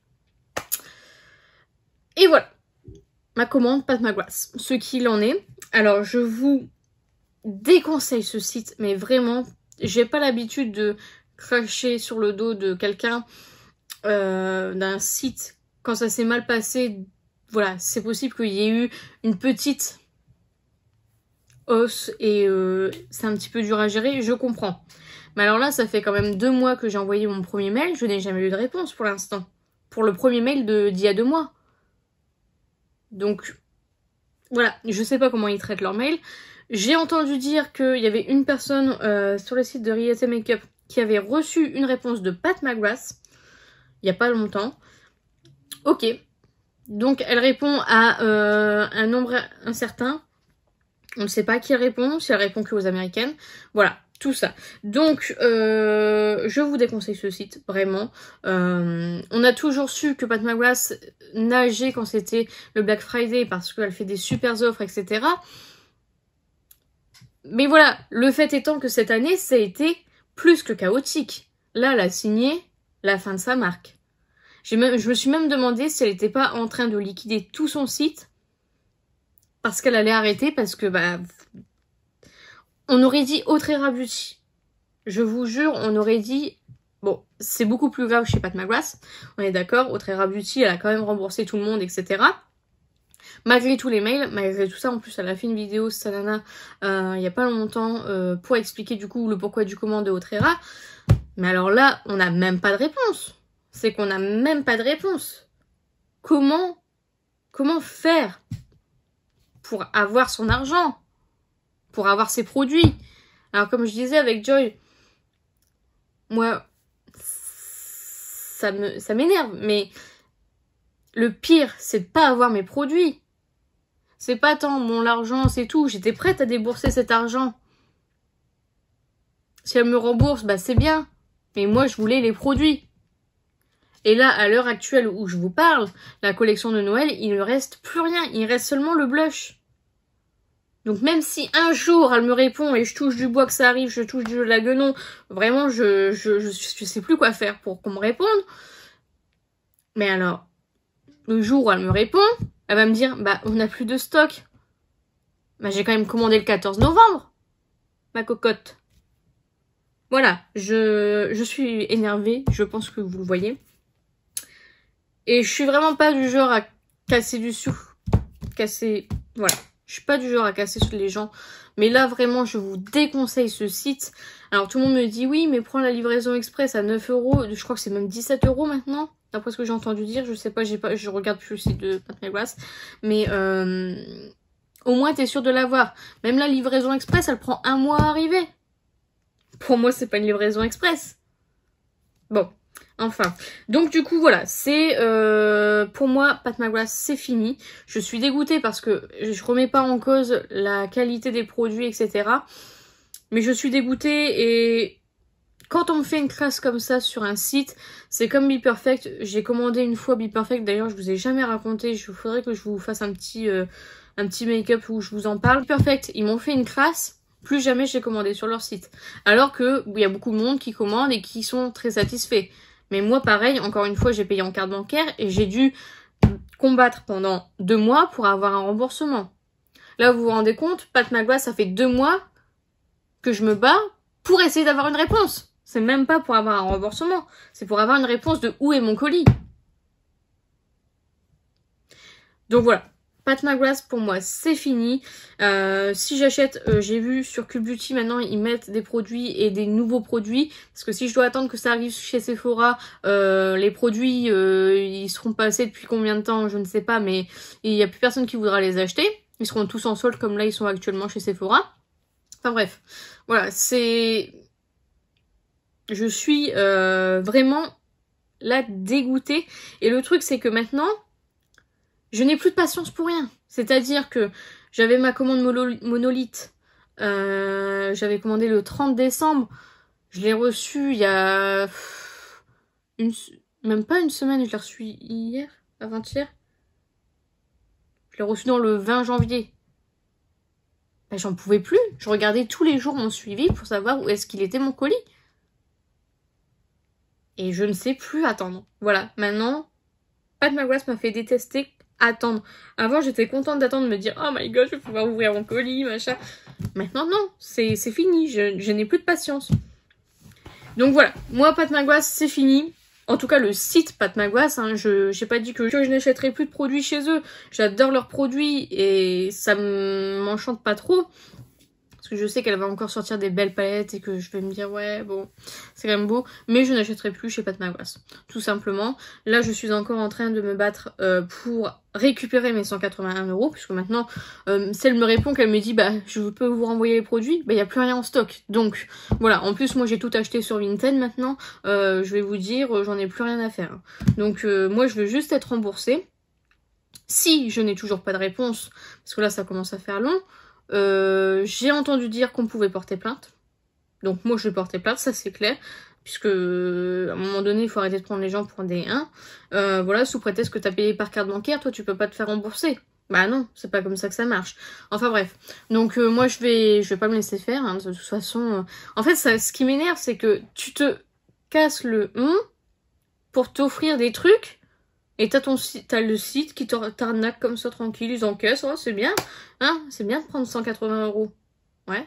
[SPEAKER 1] Et voilà, ma commande Pat McGrath, ce qu'il en est. Alors je vous déconseille ce site, mais vraiment, j'ai pas l'habitude de cracher sur le dos de quelqu'un d'un site quand ça s'est mal passé. Voilà, c'est possible qu'il y ait eu une petite hausse et c'est un petit peu dur à gérer, je comprends. Mais alors là, ça fait quand même 2 mois que j'ai envoyé mon premier mail, je n'ai jamais eu de réponse pour l'instant. Pour le premier mail d'il y a 2 mois. Donc, voilà, je sais pas comment ils traitent leur mail. J'ai entendu dire qu'il y avait une personne sur le site de Riette Makeup qui avait reçu une réponse de Pat McGrath il n'y a pas longtemps. Ok. Donc elle répond à un nombre incertain. On ne sait pas qui elle répond, si elle répond que aux américaines. Voilà, tout ça. Donc je vous déconseille ce site, vraiment. On a toujours su que Pat McGrath nageait quand c'était le Black Friday parce qu'elle fait des super offres, etc. Mais voilà, le fait étant que cette année, ça a été plus que chaotique. Là, elle a signé la fin de sa marque. Je me suis même demandé si elle n'était pas en train de liquider tout son site parce qu'elle allait arrêter, parce que bah on aurait dit Autrera Beauty. Je vous jure, on aurait dit... Bon, c'est beaucoup plus grave chez Pat McGrath, on est d'accord, Autrera Beauty, elle a quand même remboursé tout le monde, etc. Malgré tous les mails, malgré tout ça, en plus elle a fait une vidéo, Sanana, il y a pas longtemps, pour expliquer du coup le pourquoi du comment de Autrera. Mais alors là, on n'a même pas de réponse. C'est qu'on n'a même pas de réponse. Comment faire pour avoir son argent, pour avoir ses produits? Alors comme je disais avec Joy, moi, ça m'énerve, mais le pire, c'est de pas avoir mes produits. C'est pas tant mon argent, c'est tout. J'étais prête à débourser cet argent. Si elle me rembourse, bah c'est bien. Mais moi, je voulais les produits. Et là, à l'heure actuelle où je vous parle, la collection de Noël, il ne reste plus rien. Il reste seulement le blush. Donc même si un jour elle me répond et je touche du bois que ça arrive, je touche de la guenon, vraiment je sais plus quoi faire pour qu'on me réponde. Mais alors, le jour où elle me répond, elle va me dire bah on n'a plus de stock. Bah j'ai quand même commandé le 14 novembre, ma cocotte. Voilà, je suis énervée, je pense que vous le voyez. Et je suis vraiment pas du genre à casser du sou. Voilà. Je suis pas du genre à casser sur les gens. Mais là, vraiment, je vous déconseille ce site. Alors, tout le monde me dit, oui, mais prends la livraison express à 9 €. Je crois que c'est même 17 € maintenant. D'après ce que j'ai entendu dire. Je sais pas, je regarde plus le site de Pat McGrath. Mais, au moins, t'es sûr de l'avoir. Même la livraison express, elle prend 1 mois à arriver. Pour moi, c'est pas une livraison express. Bon. Enfin, donc du coup voilà, c'est pour moi Pat McGrath c'est fini. Je suis dégoûtée parce que je remets pas en cause la qualité des produits etc. Mais je suis dégoûtée et quand on me fait une crasse comme ça sur un site, c'est comme Be Perfect. J'ai commandé une fois Be Perfect, d'ailleurs je vous ai jamais raconté, il faudrait que je vous fasse un petit make-up où je vous en parle. Be Perfect, ils m'ont fait une crasse. Plus jamais j'ai commandé sur leur site. Alors que il y a beaucoup de monde qui commande et qui sont très satisfaits. Mais moi, pareil, encore une fois, j'ai payé en carte bancaire et j'ai dû combattre pendant 2 mois pour avoir un remboursement. Là, vous vous rendez compte, Pat McGrath, ça fait 2 mois que je me bats pour essayer d'avoir une réponse. C'est même pas pour avoir un remboursement. C'est pour avoir une réponse de où est mon colis. Donc voilà. Pat McGrath pour moi c'est fini. Si j'achète, j'ai vu sur Cube Beauty maintenant ils mettent des produits et des nouveaux produits. Parce que si je dois attendre que ça arrive chez Sephora, les produits ils seront passés depuis combien de temps je ne sais pas. Mais il n'y a plus personne qui voudra les acheter. Ils seront tous en solde comme là ils sont actuellement chez Sephora. Enfin bref, voilà c'est... Je suis vraiment là dégoûtée. Et le truc c'est que maintenant... je n'ai plus de patience pour rien. C'est-à-dire que j'avais ma commande monolithe. J'avais commandé le 30 décembre. Je l'ai reçu il y a... même pas une semaine. Je l'ai reçu hier, avant-hier. Je l'ai reçu dans le 20 janvier. Ben, j'en pouvais plus. Je regardais tous les jours mon suivi pour savoir où est-ce qu'il était mon colis. Et je ne sais plus attendre. Voilà, maintenant, Pat McGrath m'a fait détester attendre. Avant, j'étais contente d'attendre, de me dire « Oh my god, je vais pouvoir ouvrir mon colis, machin. » Maintenant, non, c'est fini. Je n'ai plus de patience. Donc voilà, moi, Pat McGrath, c'est fini. En tout cas, le site Pat McGrath, hein, je n'ai pas dit que je n'achèterai plus de produits chez eux. J'adore leurs produits et ça m'enchante pas trop. Parce que je sais qu'elle va encore sortir des belles palettes et que je vais me dire ouais bon c'est quand même beau, mais je n'achèterai plus chez Pat McGrath tout simplement. Là je suis encore en train de me battre pour récupérer mes 181 €, puisque maintenant si elle me répond qu'elle me dit bah je peux vous renvoyer les produits, bah il n'y a plus rien en stock. Donc voilà, en plus moi j'ai tout acheté sur Vinted maintenant, je vais vous dire j'en ai plus rien à faire. Donc moi je veux juste être remboursée. Si je n'ai toujours pas de réponse, parce que là ça commence à faire long, j'ai entendu dire qu'on pouvait porter plainte. Donc moi je vais porter plainte, ça c'est clair. Puisque à un moment donné il faut arrêter de prendre les gens pour des 1. Voilà, sous prétexte que t'as payé par carte bancaire, toi tu peux pas te faire rembourser. Bah non, c'est pas comme ça que ça marche. Enfin bref. Donc moi je vais pas me laisser faire, hein, de toute façon. En fait ce qui m'énerve c'est que tu te casses le pour t'offrir des trucs. Et t'as le site qui t'arnaque comme ça tranquille, ils encaissent, oh, c'est bien, hein, c'est bien de prendre 180 €. Ouais.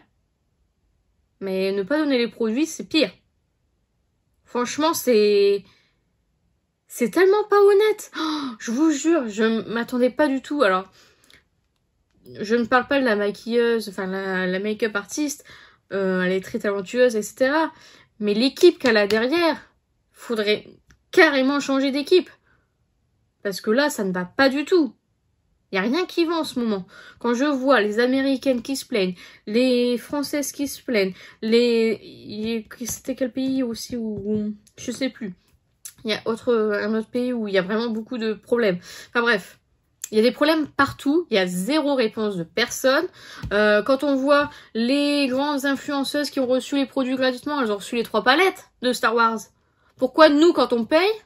[SPEAKER 1] Mais ne pas donner les produits, c'est pire. Franchement, c'est tellement pas honnête. Oh, je vous jure, je m'attendais pas du tout. Alors, je ne parle pas de la maquilleuse, enfin la make-up artiste, elle est très talentueuse, etc. Mais l'équipe qu'elle a derrière, faudrait carrément changer d'équipe. Parce que là, ça ne va pas du tout. Il n'y a rien qui va en ce moment. Quand je vois les Américaines qui se plaignent, les Françaises qui se plaignent, c'était quel pays aussi où... Je sais plus. Il y a un autre pays où il y a vraiment beaucoup de problèmes. Enfin bref. Il y a des problèmes partout. Il y a zéro réponse de personne. Quand on voit les grandes influenceuses qui ont reçu les produits gratuitement, elles ont reçu les 3 palettes de Star Wars. Pourquoi nous, quand on paye...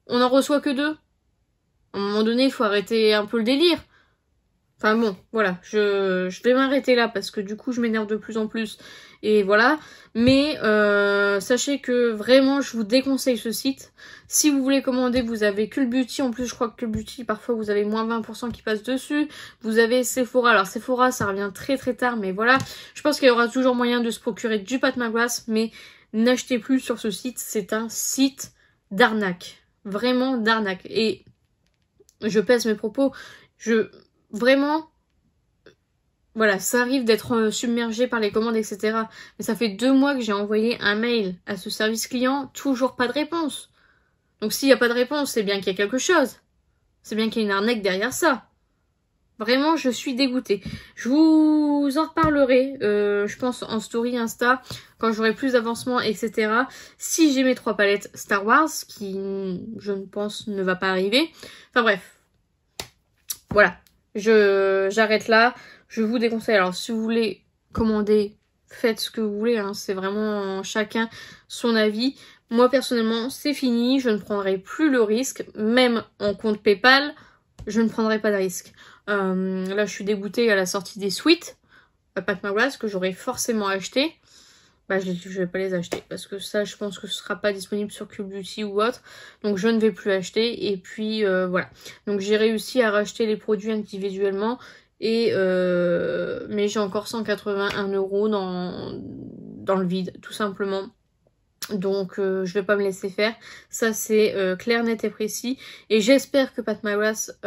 [SPEAKER 1] on en reçoit que 2. À un moment donné, il faut arrêter un peu le délire. Enfin bon, voilà, je vais m'arrêter là parce que du coup je m'énerve de plus en plus et voilà. Mais sachez que vraiment je vous déconseille ce site. Si vous voulez commander, vous avez Cult Beauty. En plus je crois que Cult Beauty parfois vous avez moins 20% qui passe dessus. Vous avez Sephora. Alors Sephora ça revient très très tard mais voilà. Je pense qu'il y aura toujours moyen de se procurer du Pat McGrath. Mais n'achetez plus sur ce site. C'est un site d'arnaque. Vraiment d'arnaque. Et je pèse mes propos. Vraiment, voilà, ça arrive d'être submergé par les commandes, etc. Mais ça fait 2 mois que j'ai envoyé un mail à ce service client, toujours pas de réponse. Donc s'il n'y a pas de réponse, c'est bien qu'il y a quelque chose. C'est bien qu'il y a une arnaque derrière ça. Vraiment, je suis dégoûtée. Je vous en reparlerai, je pense, en story Insta, quand j'aurai plus d'avancement, etc. Si j'ai mes 3 palettes Star Wars, qui, je ne pense, ne va pas arriver. Enfin bref. Voilà. J'arrête là, je vous déconseille. Alors si vous voulez commander, faites ce que vous voulez, hein. C'est vraiment chacun son avis. Moi personnellement c'est fini, je ne prendrai plus le risque, même en compte PayPal, je ne prendrai pas de risque. Là je suis dégoûtée à la sortie des suites, Pat McGrath que j'aurais forcément acheté. Bah je vais pas les acheter parce que ça je pense que ce sera pas disponible sur Cult Beauty ou autre, donc je ne vais plus acheter. Et puis voilà, donc j'ai réussi à racheter les produits individuellement et mais j'ai encore 181 € dans le vide tout simplement, donc je vais pas me laisser faire. Ça c'est clair, net et précis, et j'espère que Pat McGrath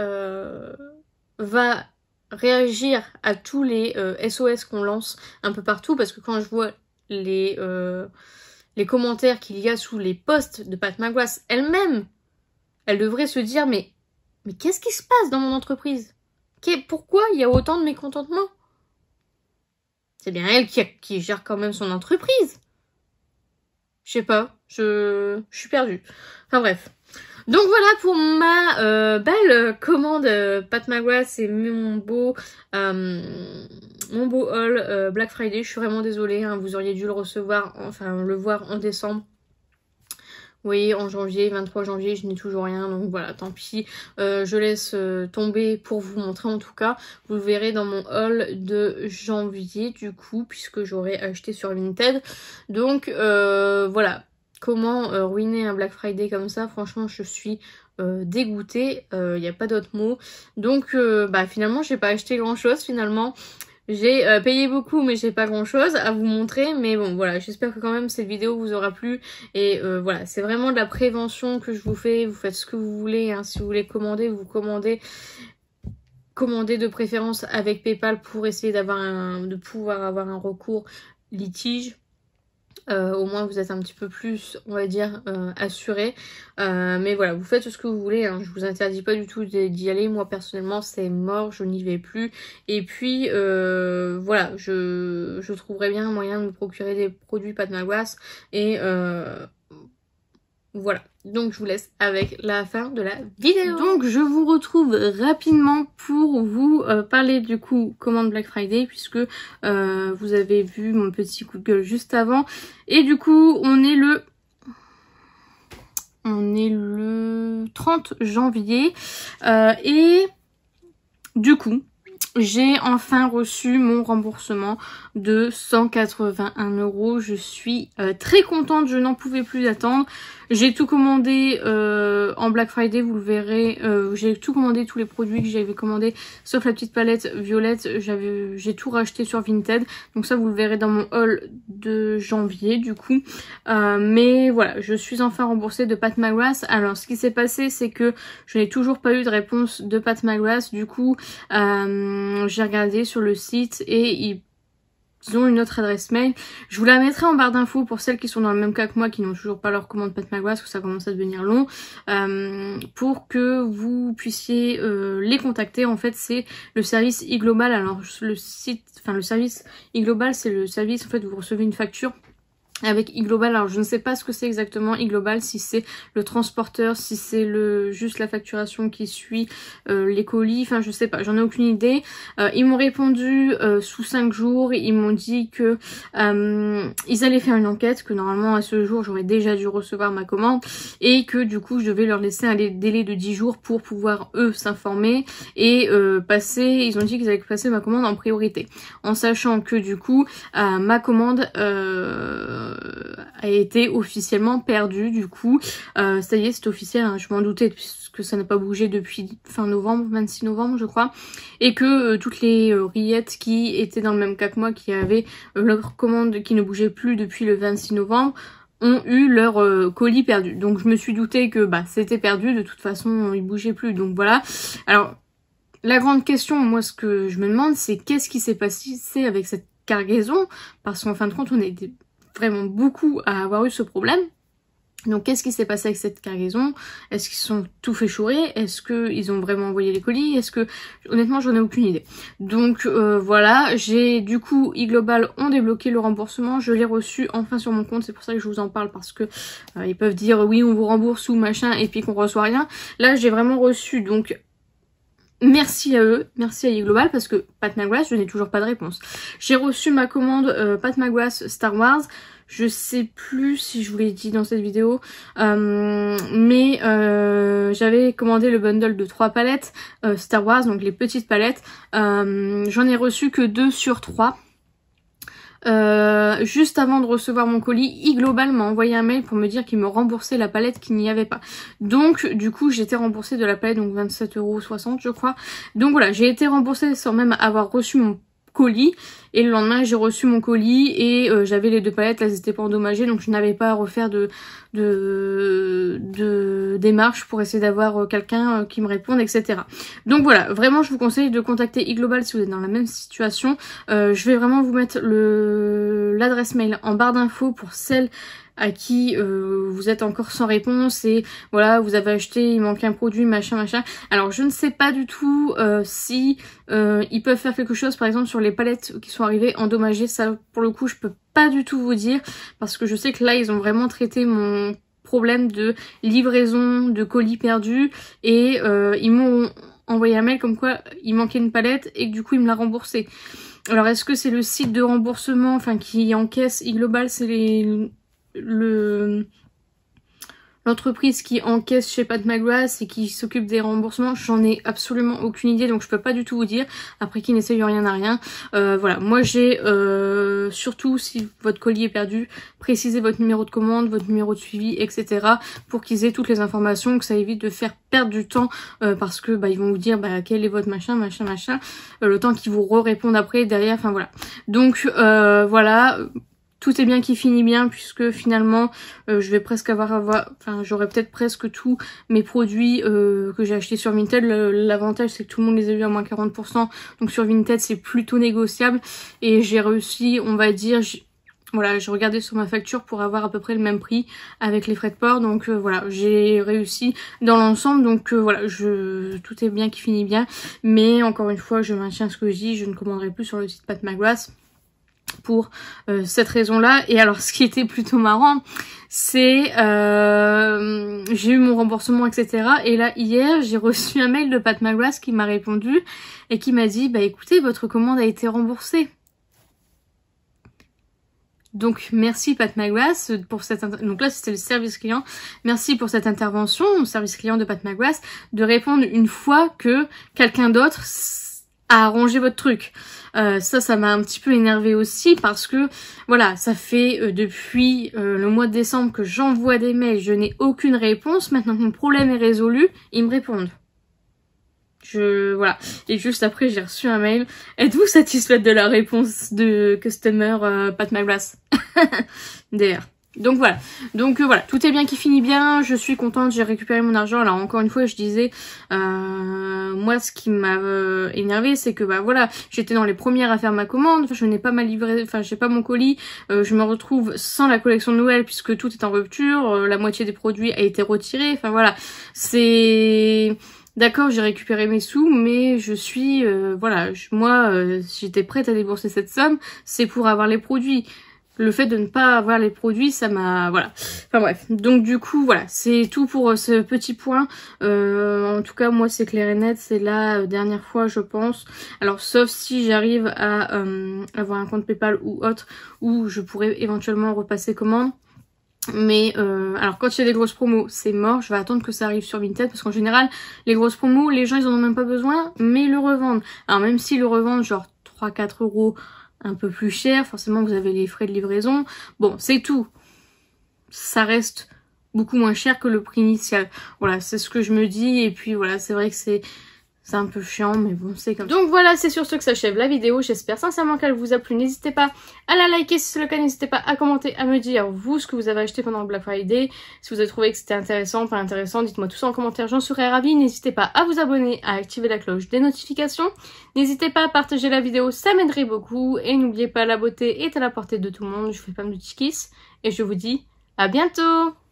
[SPEAKER 1] va réagir à tous les SOS qu'on lance un peu partout, parce que quand je vois les commentaires qu'il y a sous les posts de Pat McGrath elle-même, elle devrait se dire mais qu'est-ce qui se passe dans mon entreprise? Pourquoi il y a autant de mécontentement? C'est bien elle qui gère quand même son entreprise. Je sais pas, je suis perdue. Enfin bref. Donc voilà pour ma belle commande Pat McGrath et mon beau haul Black Friday. Je suis vraiment désolée, hein, vous auriez dû le recevoir, enfin le voir en décembre. Vous voyez, en janvier, 23 janvier, je n'ai toujours rien, donc voilà, tant pis. Je laisse tomber pour vous montrer en tout cas. Vous le verrez dans mon haul de janvier du coup, puisque j'aurai acheté sur Vinted. Donc voilà. Comment ruiner un Black Friday comme ça? Franchement, je suis dégoûtée. Il n'y a pas d'autre mot. Donc, bah finalement, j'ai pas acheté grand-chose finalement. J'ai payé beaucoup, mais j'ai pas grand-chose à vous montrer. Mais bon, voilà, j'espère que quand même cette vidéo vous aura plu. Et voilà, c'est vraiment de la prévention que je vous fais. Vous faites ce que vous voulez, hein. Si vous voulez commander, vous commandez. Commandez de préférence avec PayPal pour essayer de pouvoir avoir un recours litige. Au moins vous êtes un petit peu plus, on va dire, assuré. Mais voilà, vous faites ce que vous voulez, hein. Je vous interdis pas du tout d'y aller. Moi personnellement c'est mort, je n'y vais plus. Et puis voilà, je trouverai bien un moyen de me procurer des produits Pat McGrath. Et voilà, donc je vous laisse avec la fin de la vidéo. Donc je vous retrouve rapidement pour vous parler du coup commande Black Friday, puisque vous avez vu mon petit coup de gueule juste avant. Et du coup on est le 30 janvier et du coup j'ai enfin reçu mon remboursement de 181 €. Je suis très contente, je n'en pouvais plus attendre. J'ai tout commandé en Black Friday, vous le verrez. J'ai tout commandé, tous les produits que j'avais commandés, sauf la petite palette violette. J'ai tout racheté sur Vinted. Donc ça, vous le verrez dans mon haul de janvier, du coup. Mais voilà, je suis enfin remboursée de Pat McGrath. Alors, ce qui s'est passé, c'est que je n'ai toujours pas eu de réponse de Pat McGrath. Du coup, j'ai regardé sur le site et ils ont une autre adresse mail. Je vous la mettrai en barre d'infos pour celles qui sont dans le même cas que moi, qui n'ont toujours pas leur commande Pat McGrath, parce que ça commence à devenir long, pour que vous puissiez les contacter. En fait, c'est le service iGlobal. Alors le service iGlobal, c'est le service, en fait, vous recevez une facture avec iGlobal. Alors je ne sais pas ce que c'est exactement iGlobal, si c'est le transporteur, si c'est juste la facturation qui suit les colis, enfin je sais pas, j'en ai aucune idée. Ils m'ont répondu sous 5 jours, ils m'ont dit que ils allaient faire une enquête, que normalement à ce jour j'aurais déjà dû recevoir ma commande et que du coup je devais leur laisser un délai de 10 jours pour pouvoir eux s'informer et ils ont dit qu'ils allaient passer ma commande en priorité, en sachant que du coup ma commande a été officiellement perdue du coup. Ça y est, c'est officiel, hein, je m'en doutais puisque ça n'a pas bougé depuis fin novembre, 26 novembre je crois, et que toutes les rillettes qui étaient dans le même cas que moi, qui avaient leur commande qui ne bougeait plus depuis le 26 novembre, ont eu leur colis perdu. Donc je me suis douté que c'était perdu, de toute façon il bougeait plus, donc voilà. Alors la grande question, moi ce que je me demande, c'est qu'est-ce qui s'est passé avec cette cargaison, parce qu'en fin de compte on était vraiment beaucoup à avoir eu ce problème. Donc qu'est-ce qui s'est passé avec cette cargaison? Est-ce qu'ils sont tout fait chourer? Est-ce qu'ils ont vraiment envoyé les colis? Est-ce que... Honnêtement j'en ai aucune idée. Donc voilà, j'ai du coup iGlobal ont débloqué le remboursement, je l'ai reçu enfin sur mon compte, c'est pour ça que je vous en parle, parce que ils peuvent dire oui on vous rembourse ou machin et puis qu'on reçoit rien. Là j'ai vraiment reçu, donc merci à eux, merci à iGlobal, parce que Pat McGrath, je n'ai toujours pas de réponse. J'ai reçu ma commande Pat McGrath Star Wars, je sais plus si je vous l'ai dit dans cette vidéo, mais j'avais commandé le bundle de 3 palettes Star Wars, donc les petites palettes. J'en ai reçu que 2 sur 3. Juste avant de recevoir mon colis, iGlobal m'a envoyé un mail pour me dire qu'il me remboursait la palette qu'il n'y avait pas. Donc du coup j'ai été remboursée de la palette, donc 27,60 € je crois. Donc voilà, j'ai été remboursée sans même avoir reçu mon colis, et le lendemain j'ai reçu mon colis et j'avais les 2 palettes, elles étaient pas endommagées, donc je n'avais pas à refaire de démarches pour essayer d'avoir quelqu'un qui me réponde, etc. Donc voilà, vraiment je vous conseille de contacter iGlobal si vous êtes dans la même situation. Je vais vraiment vous mettre l'adresse mail en barre d'infos pour celles à qui vous êtes encore sans réponse et voilà, vous avez acheté, il manque un produit, machin. Alors je ne sais pas du tout si ils peuvent faire quelque chose, par exemple sur les palettes qui sont arrivées endommagées, ça pour le coup je peux pas du tout vous dire, parce que je sais que là ils ont vraiment traité mon problème de livraison de colis perdus et ils m'ont envoyé un mail comme quoi il manquait une palette et que du coup ils me l'a remboursé. Alors est-ce que c'est le site de remboursement, enfin qui encaisse iGlobal, c'est l'entreprise qui encaisse chez Pat McGrath et qui s'occupe des remboursements? J'en ai absolument aucune idée, donc je peux pas du tout vous dire. Après qui n'essaye rien à rien. Voilà, moi j'ai surtout si votre colis est perdu, précisez votre numéro de commande, votre numéro de suivi, etc. pour qu'ils aient toutes les informations, que ça évite de faire perdre du temps parce que ils vont vous dire quel est votre machin, le temps qu'ils vous répondent après derrière, enfin voilà. Donc voilà. Tout est bien qui finit bien, puisque finalement je vais presque j'aurai peut-être presque tous mes produits que j'ai achetés sur Vinted. L'avantage c'est que tout le monde les a eu à moins 40%, donc sur Vinted c'est plutôt négociable et j'ai réussi, on va dire, voilà, j'ai regardé sur ma facture pour avoir à peu près le même prix avec les frais de port, donc voilà, j'ai réussi dans l'ensemble, donc voilà, tout est bien qui finit bien, mais encore une fois je maintiens ce que je dis, je ne commanderai plus sur le site Pat McGrath pour cette raison-là. Et alors ce qui était plutôt marrant, c'est j'ai eu mon remboursement, etc. Et là hier j'ai reçu un mail de Pat McGrath qui m'a répondu et qui m'a dit écoutez, votre commande a été remboursée. Donc merci Pat McGrath pour cette donc là c'était le service client. Merci pour cette intervention, le service client de Pat McGrath, de répondre une fois que quelqu'un d'autre a arrangé votre truc. Ça m'a un petit peu énervé aussi, parce que voilà, ça fait depuis le mois de décembre que j'envoie des mails, je n'ai aucune réponse. Maintenant que mon problème est résolu, ils me répondent. Voilà. Et juste après j'ai reçu un mail: êtes-vous satisfaite de la réponse de customer Pat McGrath? D'ailleurs. Donc voilà, voilà, tout est bien qui finit bien, je suis contente, j'ai récupéré mon argent. Alors encore une fois je disais, moi ce qui m'a énervé c'est que voilà, j'étais dans les premières à faire ma commande, je n'ai pas ma livraison, j'ai pas mon colis, je me retrouve sans la collection de Noël puisque tout est en rupture, la moitié des produits a été retirée, voilà, c'est... D'accord, j'ai récupéré mes sous, mais je suis, voilà, moi, j'étais prête à débourser cette somme, c'est pour avoir les produits. le fait de ne pas avoir les produits, ça m'a... Voilà. Enfin bref. Donc du coup, voilà. C'est tout pour ce petit point. En tout cas, moi, c'est clair et net. C'est la dernière fois, je pense. Alors, sauf si j'arrive à avoir un compte PayPal ou autre, où je pourrais éventuellement repasser commande. Mais alors quand il y a des grosses promos, c'est mort, je vais attendre que ça arrive sur Vinted parce qu'en général, les grosses promos, les gens ils en ont même pas besoin, mais ils le revendent. Alors même s'ils le revendent genre 3-4 euros un peu plus cher, forcément vous avez les frais de livraison. Bon, c'est tout. Ça reste beaucoup moins cher que le prix initial. Voilà, c'est ce que je me dis et puis voilà, c'est vrai que c'est un peu chiant, mais bon, c'est comme ça. Donc voilà, c'est sur ce que s'achève la vidéo. J'espère sincèrement qu'elle vous a plu. N'hésitez pas à la liker si c'est le cas. N'hésitez pas à commenter, à me dire vous ce que vous avez acheté pendant le Black Friday. Si vous avez trouvé que c'était intéressant, pas intéressant, dites-moi tout ça en commentaire. J'en serais ravie. N'hésitez pas à vous abonner, à activer la cloche des notifications. N'hésitez pas à partager la vidéo, ça m'aiderait beaucoup. Et n'oubliez pas, la beauté est à la portée de tout le monde. Je vous fais plein de petits kisses. Et je vous dis à bientôt!